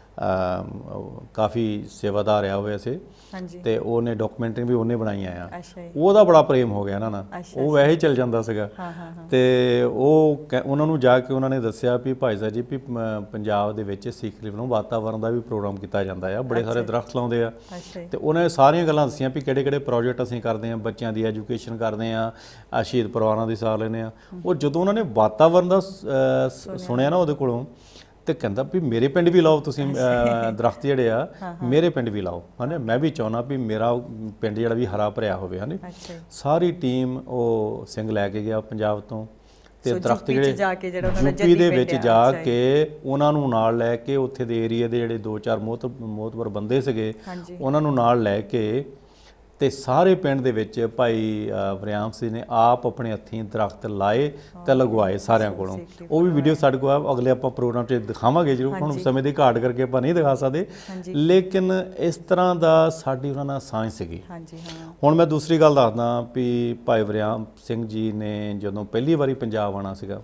ਕਾਫੀ ਸੇਵਾਦਾਰ ਆ ਹੋਇਆ ਸੀ ਤੇ ਉਹਨੇ ਡਾਕੂਮੈਂਟਰੀ ਵੀ ਉਹਨੇ ਬਣਾਈਆਂ ਆ, ਉਹਦਾ ਬੜਾ ਪ੍ਰੇਮ ਹੋ ਗਿਆ ਇਹਨਾਂ ਨਾਲ, ਉਹ ਵੈਸੇ ਹੀ ਚੱਲ ਜਾਂਦਾ ਸੀਗਾ। ਤੇ ਉਹਨਾਂ ਨੂੰ ਜਾ ਕੇ ਉਹਨਾਂ ਨੇ ਦੱਸਿਆ ਵੀ ਭਾਈ ਸਾਹਿਬ ਜੀ ਵੀ ਪੰਜਾਬ ਦੇ ਵਿੱਚ ਸਿੱਖ ਖਲੀਫ ਨੂੰ ਵਾਤਾਵਰਨ ਦਾ ਵੀ ਪ੍ਰੋਗਰਾਮ ਕੀਤਾ ਜਾਂਦਾ ਆ, ਬੜੇ ਸਾਰੇ ਦਰਖਤ ਲਾਉਂਦੇ ਆ, ਤੇ ਉਹਨੇ ਸਾਰੀਆਂ ਗੱਲਾਂ ਦੱਸੀਆਂ ਵੀ ਕਿਹੜੇ ਕਿਹੜੇ ਪ੍ਰੋਜੈਕਟ ਅਸੀਂ ਕਰਦੇ ਆ, ਬੱਚਿਆਂ ਦੀ ਐਜੂਕੇਸ਼ਨ ਕਰਦੇ ਆ, ਸ਼ਹੀਦ ਪਰਿਵਾਰਾਂ ਦੀ ਸਾਰ ਲੈਂਦੇ ਆ। ਉਹ ਜਦੋਂ ਉਹਨਾਂ ਨੇ ਵਾਤਾਵਰਨ ਦਾ ਸੁਣਿਆ ਨਾ ਉਹਦੇ ਕੋਲੋਂ, ਤੇ ਕਹਿੰਦਾ ਵੀ ਮੇਰੇ ਪਿੰਡ ਵੀ ਲਾਓ ਤੁਸੀਂ ਦਰਖਤ ਜਿਹੜੇ ਆ, ਮੇਰੇ ਪਿੰਡ ਵੀ ਲਾਓ। ਹਾਂ, ਮੈਂ ਵੀ ਚਾਹੁੰਦਾ ਵੀ ਮੇਰਾ ਪਿੰਡ ਜਿਹੜਾ ਵੀ ਹਰਾ ਭਰਿਆ ਹੋਵੇ। ਹਾਂ, ਸਾਰੀ ਟੀਮ ਉਹ ਸਿੰਘ ਲੈ ਕੇ ਗਿਆ ਪੰਜਾਬ ਤੋਂ, ਤੇ ਦਰਖਤ ਜਿਹੜੇ ਯੂਪੀ ਦੇ ਵਿੱਚ ਜਾ ਕੇ ਉਹਨਾਂ ਨੂੰ ਨਾਲ ਲੈ ਕੇ, ਉੱਥੇ ਦੇ ਏਰੀਏ ਦੇ ਜਿਹੜੇ 2-4 ਮੋਤਬਰ ਬੰਦੇ ਸੀਗੇ ਉਹਨਾਂ ਨੂੰ ਨਾਲ ਲੈ ਕੇ, ਤੇ ਸਾਰੇ ਪਿੰਡ ਦੇ ਵਿੱਚ ਭਾਈ ਵਰਿਆਮ ਸਿੰਘ ਨੇ ਆਪ ਆਪਣੇ ਹੱਥੀਂ ਦਰਖਤ ਲਾਏ ਤੇ ਲਗਵਾਏ ਸਾਰਿਆਂ ਕੋਲੋਂ। ਉਹ ਵੀ ਵੀਡੀਓ ਸਾਡੇ ਕੋਲ ਅਗਲੇ ਆਪਾਂ ਪ੍ਰੋਗਰਾਮ 'ਚ ਦਿਖਾਵਾਂਗੇ ਜ਼ਰੂਰ, ਹੁਣ ਸਮੇਂ ਦੀ ਘਾਟ ਕਰਕੇ ਆਪਾਂ ਨਹੀਂ ਦਿਖਾ ਸਕਦੇ, ਲੇਕਿਨ ਇਸ ਤਰ੍ਹਾਂ ਦਾ ਸਾਡੀ ਉਹਨਾਂ ਨਾਲ ਸਾਂਝ ਸੀਗੀ। ਹੁਣ ਮੈਂ ਦੂਸਰੀ ਗੱਲ ਦੱਸਦਾ ਵੀ ਭਾਈ ਵਰਿਆਮ ਸਿੰਘ ਜੀ ਨੇ ਜਦੋਂ ਪਹਿਲੀ ਵਾਰੀ ਪੰਜਾਬ ਆਉਣਾ ਸੀਗਾ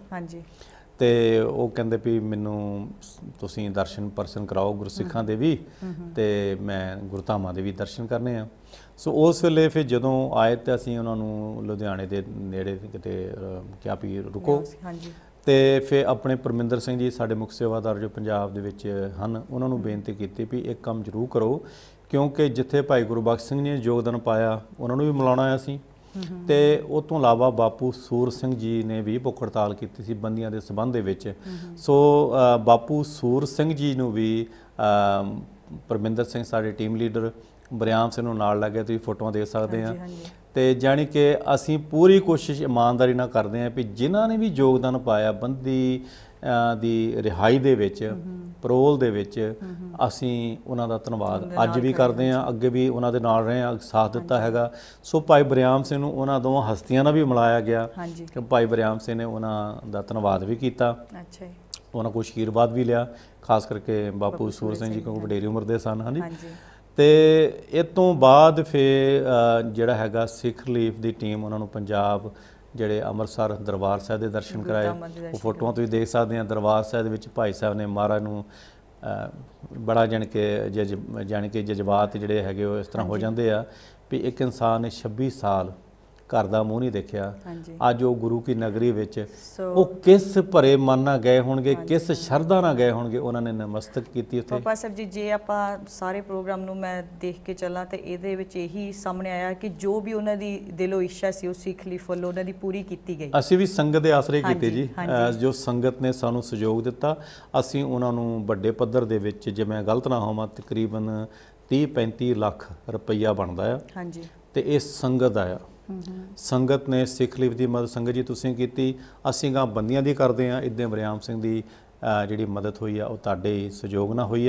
ਤੇ ਉਹ ਕਹਿੰਦੇ ਵੀ ਮੈਨੂੰ ਤੁਸੀਂ ਦਰਸ਼ਨ ਕਰਾਓ ਗੁਰਸਿੱਖਾਂ ਦੇ ਵੀ, ਤੇ ਮੈਂ ਗੁਰਧਾਮਾਂ ਦੇ ਵੀ ਦਰਸ਼ਨ ਕਰਨੇ ਆ। ਸੋ ਉਸ ਵੇਲੇ ਫਿਰ ਜਦੋਂ ਆਏ ਤੇ ਅਸੀਂ ਉਹਨਾਂ ਨੂੰ ਲੁਧਿਆਣੇ ਦੇ ਨੇੜੇ ਕਿਤੇ ਕਿਹਾ ਵੀ ਰੁਕੋ, ਤੇ ਫਿਰ ਆਪਣੇ ਪਰਮਿੰਦਰ ਸਿੰਘ ਜੀ ਸਾਡੇ ਮੁੱਖ ਸੇਵਾਦਾਰ ਜੋ ਪੰਜਾਬ ਦੇ ਵਿੱਚ ਹਨ, ਉਹਨਾਂ ਨੂੰ ਬੇਨਤੀ ਕੀਤੀ ਵੀ ਇੱਕ ਕੰਮ ਜ਼ਰੂਰ ਕਰੋ, ਕਿਉਂਕਿ ਜਿੱਥੇ ਭਾਈ ਗੁਰਬਖਸ਼ ਸਿੰਘ ਨੇ ਯੋਗਦਾਨ ਪਾਇਆ ਉਹਨਾਂ ਨੂੰ ਵੀ ਮਿਲਾਉਣਾ ਅਸੀਂ, ਤੇ ਉਸ ਤੋਂ ਇਲਾਵਾ ਬਾਪੂ ਸੂਰ ਸਿੰਘ ਜੀ ਨੇ ਵੀ ਭੁੱਖ ਹੜਤਾਲ ਕੀਤੀ ਸੀ ਬੰਦੀਆਂ ਦੇ ਸੰਬੰਧ ਦੇ ਵਿੱਚ। ਸੋ ਬਾਪੂ ਸੂਰ ਸਿੰਘ ਜੀ ਨੂੰ ਵੀ ਪਰਮਿੰਦਰ ਸਿੰਘ ਸਾਡੇ ਟੀਮ ਲੀਡਰ ਵਰਿਆਮ ਸਿੰਘ ਨੂੰ ਨਾਲ ਲੱਗੇ, ਤੁਸੀਂ ਫੋਟੋਆਂ ਦੇਖ ਸਕਦੇ ਆ। ਤੇ ਜਾਣੀ ਕਿ ਅਸੀਂ ਪੂਰੀ ਕੋਸ਼ਿਸ਼ ਇਮਾਨਦਾਰੀ ਨਾਲ ਕਰਦੇ ਹਾਂ ਵੀ ਜਿਨ੍ਹਾਂ ਨੇ ਵੀ ਯੋਗਦਾਨ ਪਾਇਆ ਬੰਦੀ ਦੀ ਰਿਹਾਈ ਦੇ ਵਿੱਚ, ਪਰੋਲ ਦੇ ਵਿੱਚ, ਅਸੀਂ ਉਹਨਾਂ ਦਾ ਧੰਨਵਾਦ ਅੱਜ ਵੀ ਕਰਦੇ ਹਾਂ, ਅੱਗੇ ਵੀ ਉਹਨਾਂ ਦੇ ਨਾਲ ਰਹੇ ਹਾਂ, ਸਾਥ ਦਿੱਤਾ ਹੈਗਾ। ਸੋ ਭਾਈ ਵਰਿਆਮ ਸਿੰਘ ਨੂੰ ਉਹਨਾਂ ਦੋਵਾਂ ਹਸਤੀਆਂ ਨਾਲ ਵੀ ਮਿਲਾਇਆ ਗਿਆ ਕਿ ਭਾਈ ਵਰਿਆਮ ਸਿੰਘ ਨੇ ਉਹਨਾਂ ਦਾ ਧੰਨਵਾਦ ਵੀ ਕੀਤਾ, ਉਹਨਾਂ ਕੋਲ ਅਸ਼ੀਰਵਾਦ ਵੀ ਲਿਆ, ਖਾਸ ਕਰਕੇ ਬਾਪੂ ਸੂਰ ਸਿੰਘ ਜੀ ਕਿਉਂਕਿ ਵਡੇਰੀ ਉਮਰ ਦੇ ਸਨ। ਹਾਂਜੀ, ਤੇ ਇਹ ਤੋਂ ਬਾਅਦ ਫਿਰ ਜਿਹੜਾ ਹੈਗਾ ਸਿੱਖ ਖਲੀਫ ਦੀ ਟੀਮ ਉਹਨਾਂ ਨੂੰ ਪੰਜਾਬ ਜਿਹੜੇ ਅੰਮ੍ਰਿਤਸਰ ਦਰਬਾਰ ਸਾਹਿਬ ਦੇ ਦਰਸ਼ਨ ਕਰਾਏ, ਉਹ ਫੋਟੋਆਂ ਤੁਸੀਂ ਦੇਖ ਸਕਦੇ ਆ। ਦਰਬਾਰ ਸਾਹਿਬ ਦੇ ਵਿੱਚ ਭਾਈ ਸਾਹਿਬ ਨੇ ਮਹਾਰਾਜ ਨੂੰ ਬੜਾ ਜਾਣੀ ਕਿ ਜਜ਼ਬਾਤ ਜਿਹੜੇ ਹੈਗੇ ਉਹ ਇਸ ਤਰ੍ਹਾਂ ਹੋ ਜਾਂਦੇ ਆ ਵੀ ਇੱਕ ਇਨਸਾਨ ਨੇ 26 ਸਾਲ ਘਰ ਦਾ ਮੂੰਹ ਨਹੀਂ ਦੇਖਿਆ, ਅੱਜ ਉਹ ਗੁਰੂ ਕੀ ਨਗਰੀ ਵਿੱਚ ਉਹ ਕਿਸ ਭਰੇ ਮਨ ਨਾਲ ਗਏ ਹੋਣਗੇ, ਕਿਸ ਸ਼ਰਧਾ ਨਾਲ ਗਏ ਹੋਣਗੇ, ਉਹਨਾਂ ਨੇ ਨਮਸਤਕ ਕੀਤੀ ਉੱਥੇ। ਪਾਪਾ ਸਾਹਿਬ ਜੀ, ਜੇ ਆਪਾਂ ਸਾਰੇ ਪ੍ਰੋਗਰਾਮ ਨੂੰ ਮੈਂ ਦੇਖ ਕੇ ਚੱਲਾਂ ਤੇ ਇਹਦੇ ਵਿੱਚ ਇਹੀ ਸਾਹਮਣੇ ਆਇਆ ਕਿ ਜੋ ਵੀ ਉਹਨਾਂ ਦੀ ਦਿਲੋਂ ਇੱਛਾ ਸੀ ਉਹ ਸਿੱਖ ਖਲੀਫ ਵੱਲੋਂ ਉਹਨਾਂ ਦੀ ਪੂਰੀ ਕੀਤੀ ਗਈ। ਅਸੀਂ ਵੀ ਸੰਗਤ ਦੇ ਆਸਰੇ ਕੀਤੇ ਜੀ, ਜੋ ਸੰਗਤ ਨੇ ਸਾਨੂੰ ਸਹਿਯੋਗ ਦਿੱਤਾ, ਅਸੀਂ ਉਹਨਾਂ ਨੂੰ ਵੱਡੇ ਪੱਧਰ ਦੇ ਵਿੱਚ, ਜੇ ਮੈਂ ਗਲਤ ਨਾ ਹੋਵਾਂ, ਤਕਰੀਬਨ 30-35 ਲੱਖ ਰੁਪਈਆ ਬਣਦਾ ਆ, ਤੇ ਇਹ ਸੰਗਤ ਦਾ ਆ। ਸੰਗਤ ਨੇ ਸਿੱਖ ਖਲੀਫ ਦੀ ਮਦਦ ਸੰਗਤ ਜੀ ਤੁਸੀਂ ਕੀਤੀ, ਅਸੀਂ ਗਾਂ ਬੰਦੀਆਂ ਦੀ ਕਰਦੇ ਹਾਂ। ਇੱਦਾਂ ਵਰਿਆਮ ਸਿੰਘ ਦੀ ਜਿਹੜੀ ਮਦਦ ਹੋਈ ਆ ਉਹ ਤੁਹਾਡੇ ਸਹਿਯੋਗ ਨਾਲ ਹੋਈ ਆ।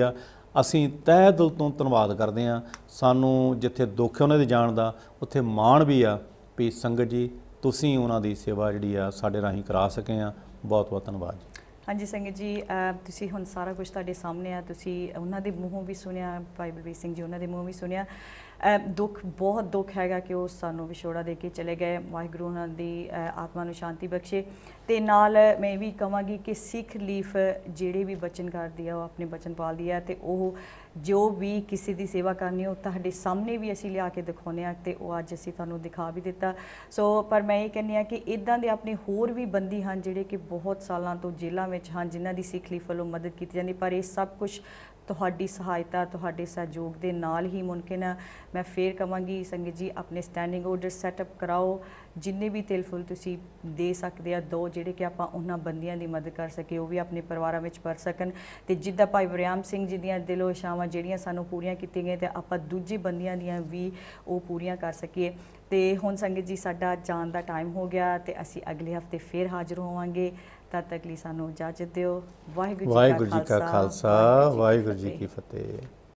ਅਸੀਂ ਤਹਿ ਦਿਲ ਤੋਂ ਧੰਨਵਾਦ ਕਰਦੇ ਹਾਂ। ਸਾਨੂੰ ਜਿੱਥੇ ਦੁੱਖ ਹੈ ਉਹਨਾਂ ਦੇ ਜਾਣ ਦਾ, ਉੱਥੇ ਮਾਣ ਵੀ ਆ ਵੀ ਸੰਗਤ ਜੀ ਤੁਸੀਂ ਉਹਨਾਂ ਦੀ ਸੇਵਾ ਜਿਹੜੀ ਆ ਸਾਡੇ ਰਾਹੀਂ ਕਰਾ ਸਕੇ ਆ। ਬਹੁਤ ਬਹੁਤ ਧੰਨਵਾਦ ਜੀ। ਹਾਂਜੀ ਸੰਗਤ ਜੀ, ਤੁਸੀਂ ਹੁਣ ਸਾਰਾ ਕੁਝ ਤੁਹਾਡੇ ਸਾਹਮਣੇ ਆ, ਤੁਸੀਂ ਉਹਨਾਂ ਦੇ ਮੂੰਹੋਂ ਵੀ ਸੁਣਿਆ, ਭਾਈ ਬਲਵੀਰ ਸਿੰਘ ਜੀ ਉਹਨਾਂ ਦੇ ਮੂੰਹੋਂ ਵੀ ਸੁਣਿਆ। ਦੁੱਖ, ਬਹੁਤ ਦੁੱਖ ਹੈਗਾ ਕਿ ਉਹ ਸਾਨੂੰ ਵਿਛੋੜਾ ਦੇ ਕੇ ਚਲੇ ਗਏ। ਵਾਹਿਗੁਰੂ ਉਹਨਾਂ ਦੀ ਆਤਮਾ ਨੂੰ ਸ਼ਾਂਤੀ ਬਖਸ਼ੇ। ਤੇ ਨਾਲ ਮੈਂ ਇਹ ਵੀ ਕਹਾਂਗੀ ਕਿ ਸਿੱਖ ਲੀਫ ਜਿਹੜੇ ਵੀ ਬਚਨ ਕਰਦੀ ਆ, ਉਹ ਆਪਣੇ ਬਚਨ ਪਾਲਦੀ ਆ, ਤੇ ਉਹ ਜੋ ਵੀ ਕਿਸੇ ਦੀ ਸੇਵਾ ਕਰਨੀ ਉਹ ਤੁਹਾਡੇ ਸਾਹਮਣੇ ਵੀ ਅਸੀਂ ਲਿਆ ਕੇ ਦਿਖਾਉਂਦੇ ਆ, ਤੇ ਉਹ ਅੱਜ ਅਸੀਂ ਤੁਹਾਨੂੰ ਦਿਖਾ ਵੀ ਦਿੱਤਾ। ਸੋ ਪਰ ਮੈਂ ਇਹ ਕਹਿੰਦੀ ਆ ਕਿ ਇੱਦਾਂ ਦੇ ਆਪਣੇ ਹੋਰ ਵੀ ਬੰਦੀ ਹਨ ਜਿਹੜੇ ਕਿ ਬਹੁਤ ਸਾਲਾਂ ਤੋਂ ਜੇਲ੍ਹਾਂ ਵਿੱਚ ਹਨ, ਜਿਨ੍ਹਾਂ ਦੀ ਸਿੱਖ ਲੀਫ ਵੱਲੋਂ ਮਦਦ ਕੀਤੀ ਜਾਂਦੀ, ਪਰ ਇਹ ਸਭ ਕੁਝ ਤੁਹਾਡੀ ਸਹਾਇਤਾ, ਤੁਹਾਡੇ ਸਹਿਯੋਗ ਦੇ ਨਾਲ ਹੀ ਮੁਮਕਿਨ ਹੈ। ਮੈਂ ਫੇਰ ਕਹਾਂਗੀ ਸੰਗਤ ਜੀ, ਆਪਣੇ ਸਟੈਂਡਿੰਗ ਆਰਡਰ ਸੈਟਅਪ ਕਰਾਓ, ਜਿੰਨੇ ਵੀ ਤਿਲ ਫੁੱਲ ਤੁਸੀਂ ਦੇ ਸਕਦੇ ਆ ਦੋ, ਜਿਹੜੇ ਕਿ ਆਪਾਂ ਉਹਨਾਂ ਬੰਦੀਆਂ ਦੀ ਮਦਦ ਕਰ ਸਕੇ, ਉਹ ਵੀ ਆਪਣੇ ਪਰਿਵਾਰਾਂ ਵਿੱਚ ਭਰ ਸਕਣ। ਤੇ ਜਿੱਦਾਂ ਭਾਈ ਵਰਿਆਮ ਸਿੰਘ ਜੀ ਦੀਆਂ ਦਿਲੋਂ ਇਛਾਵਾਂ ਜਿਹੜੀਆਂ ਸਾਨੂੰ ਪੂਰੀਆਂ ਕੀਤੀਆਂ ਗਈਆਂ, ਤੇ ਆਪਾਂ ਦੂਜੇ ਬੰਦੀਆਂ ਦੀਆਂ ਵੀ ਉਹ ਪੂਰੀਆਂ ਕਰ ਸਕੀਏ। ਤੇ ਹੁਣ ਸੰਗਤ ਜੀ ਸਾਡਾ ਜਾਣ ਦਾ ਟਾਈਮ ਹੋ ਗਿਆ, ਤੇ ਅਸੀਂ ਅਗਲੇ ਹਫਤੇ ਫੇਰ ਹਾਜ਼ਰ ਹੋਵਾਂਗੇ। ਤਦ ਤੱਕ ਲਈ ਸਾਨੂੰ ਇਜਾਜ਼ਤ ਦਿਓ। ਵਾਹਿਗੁਰੂ ਜੀ ਕਾ ਖਾਲਸਾ, ਵਾਹਿਗੁਰੂ ਜੀ ਕੀ ਫਤਿਹ।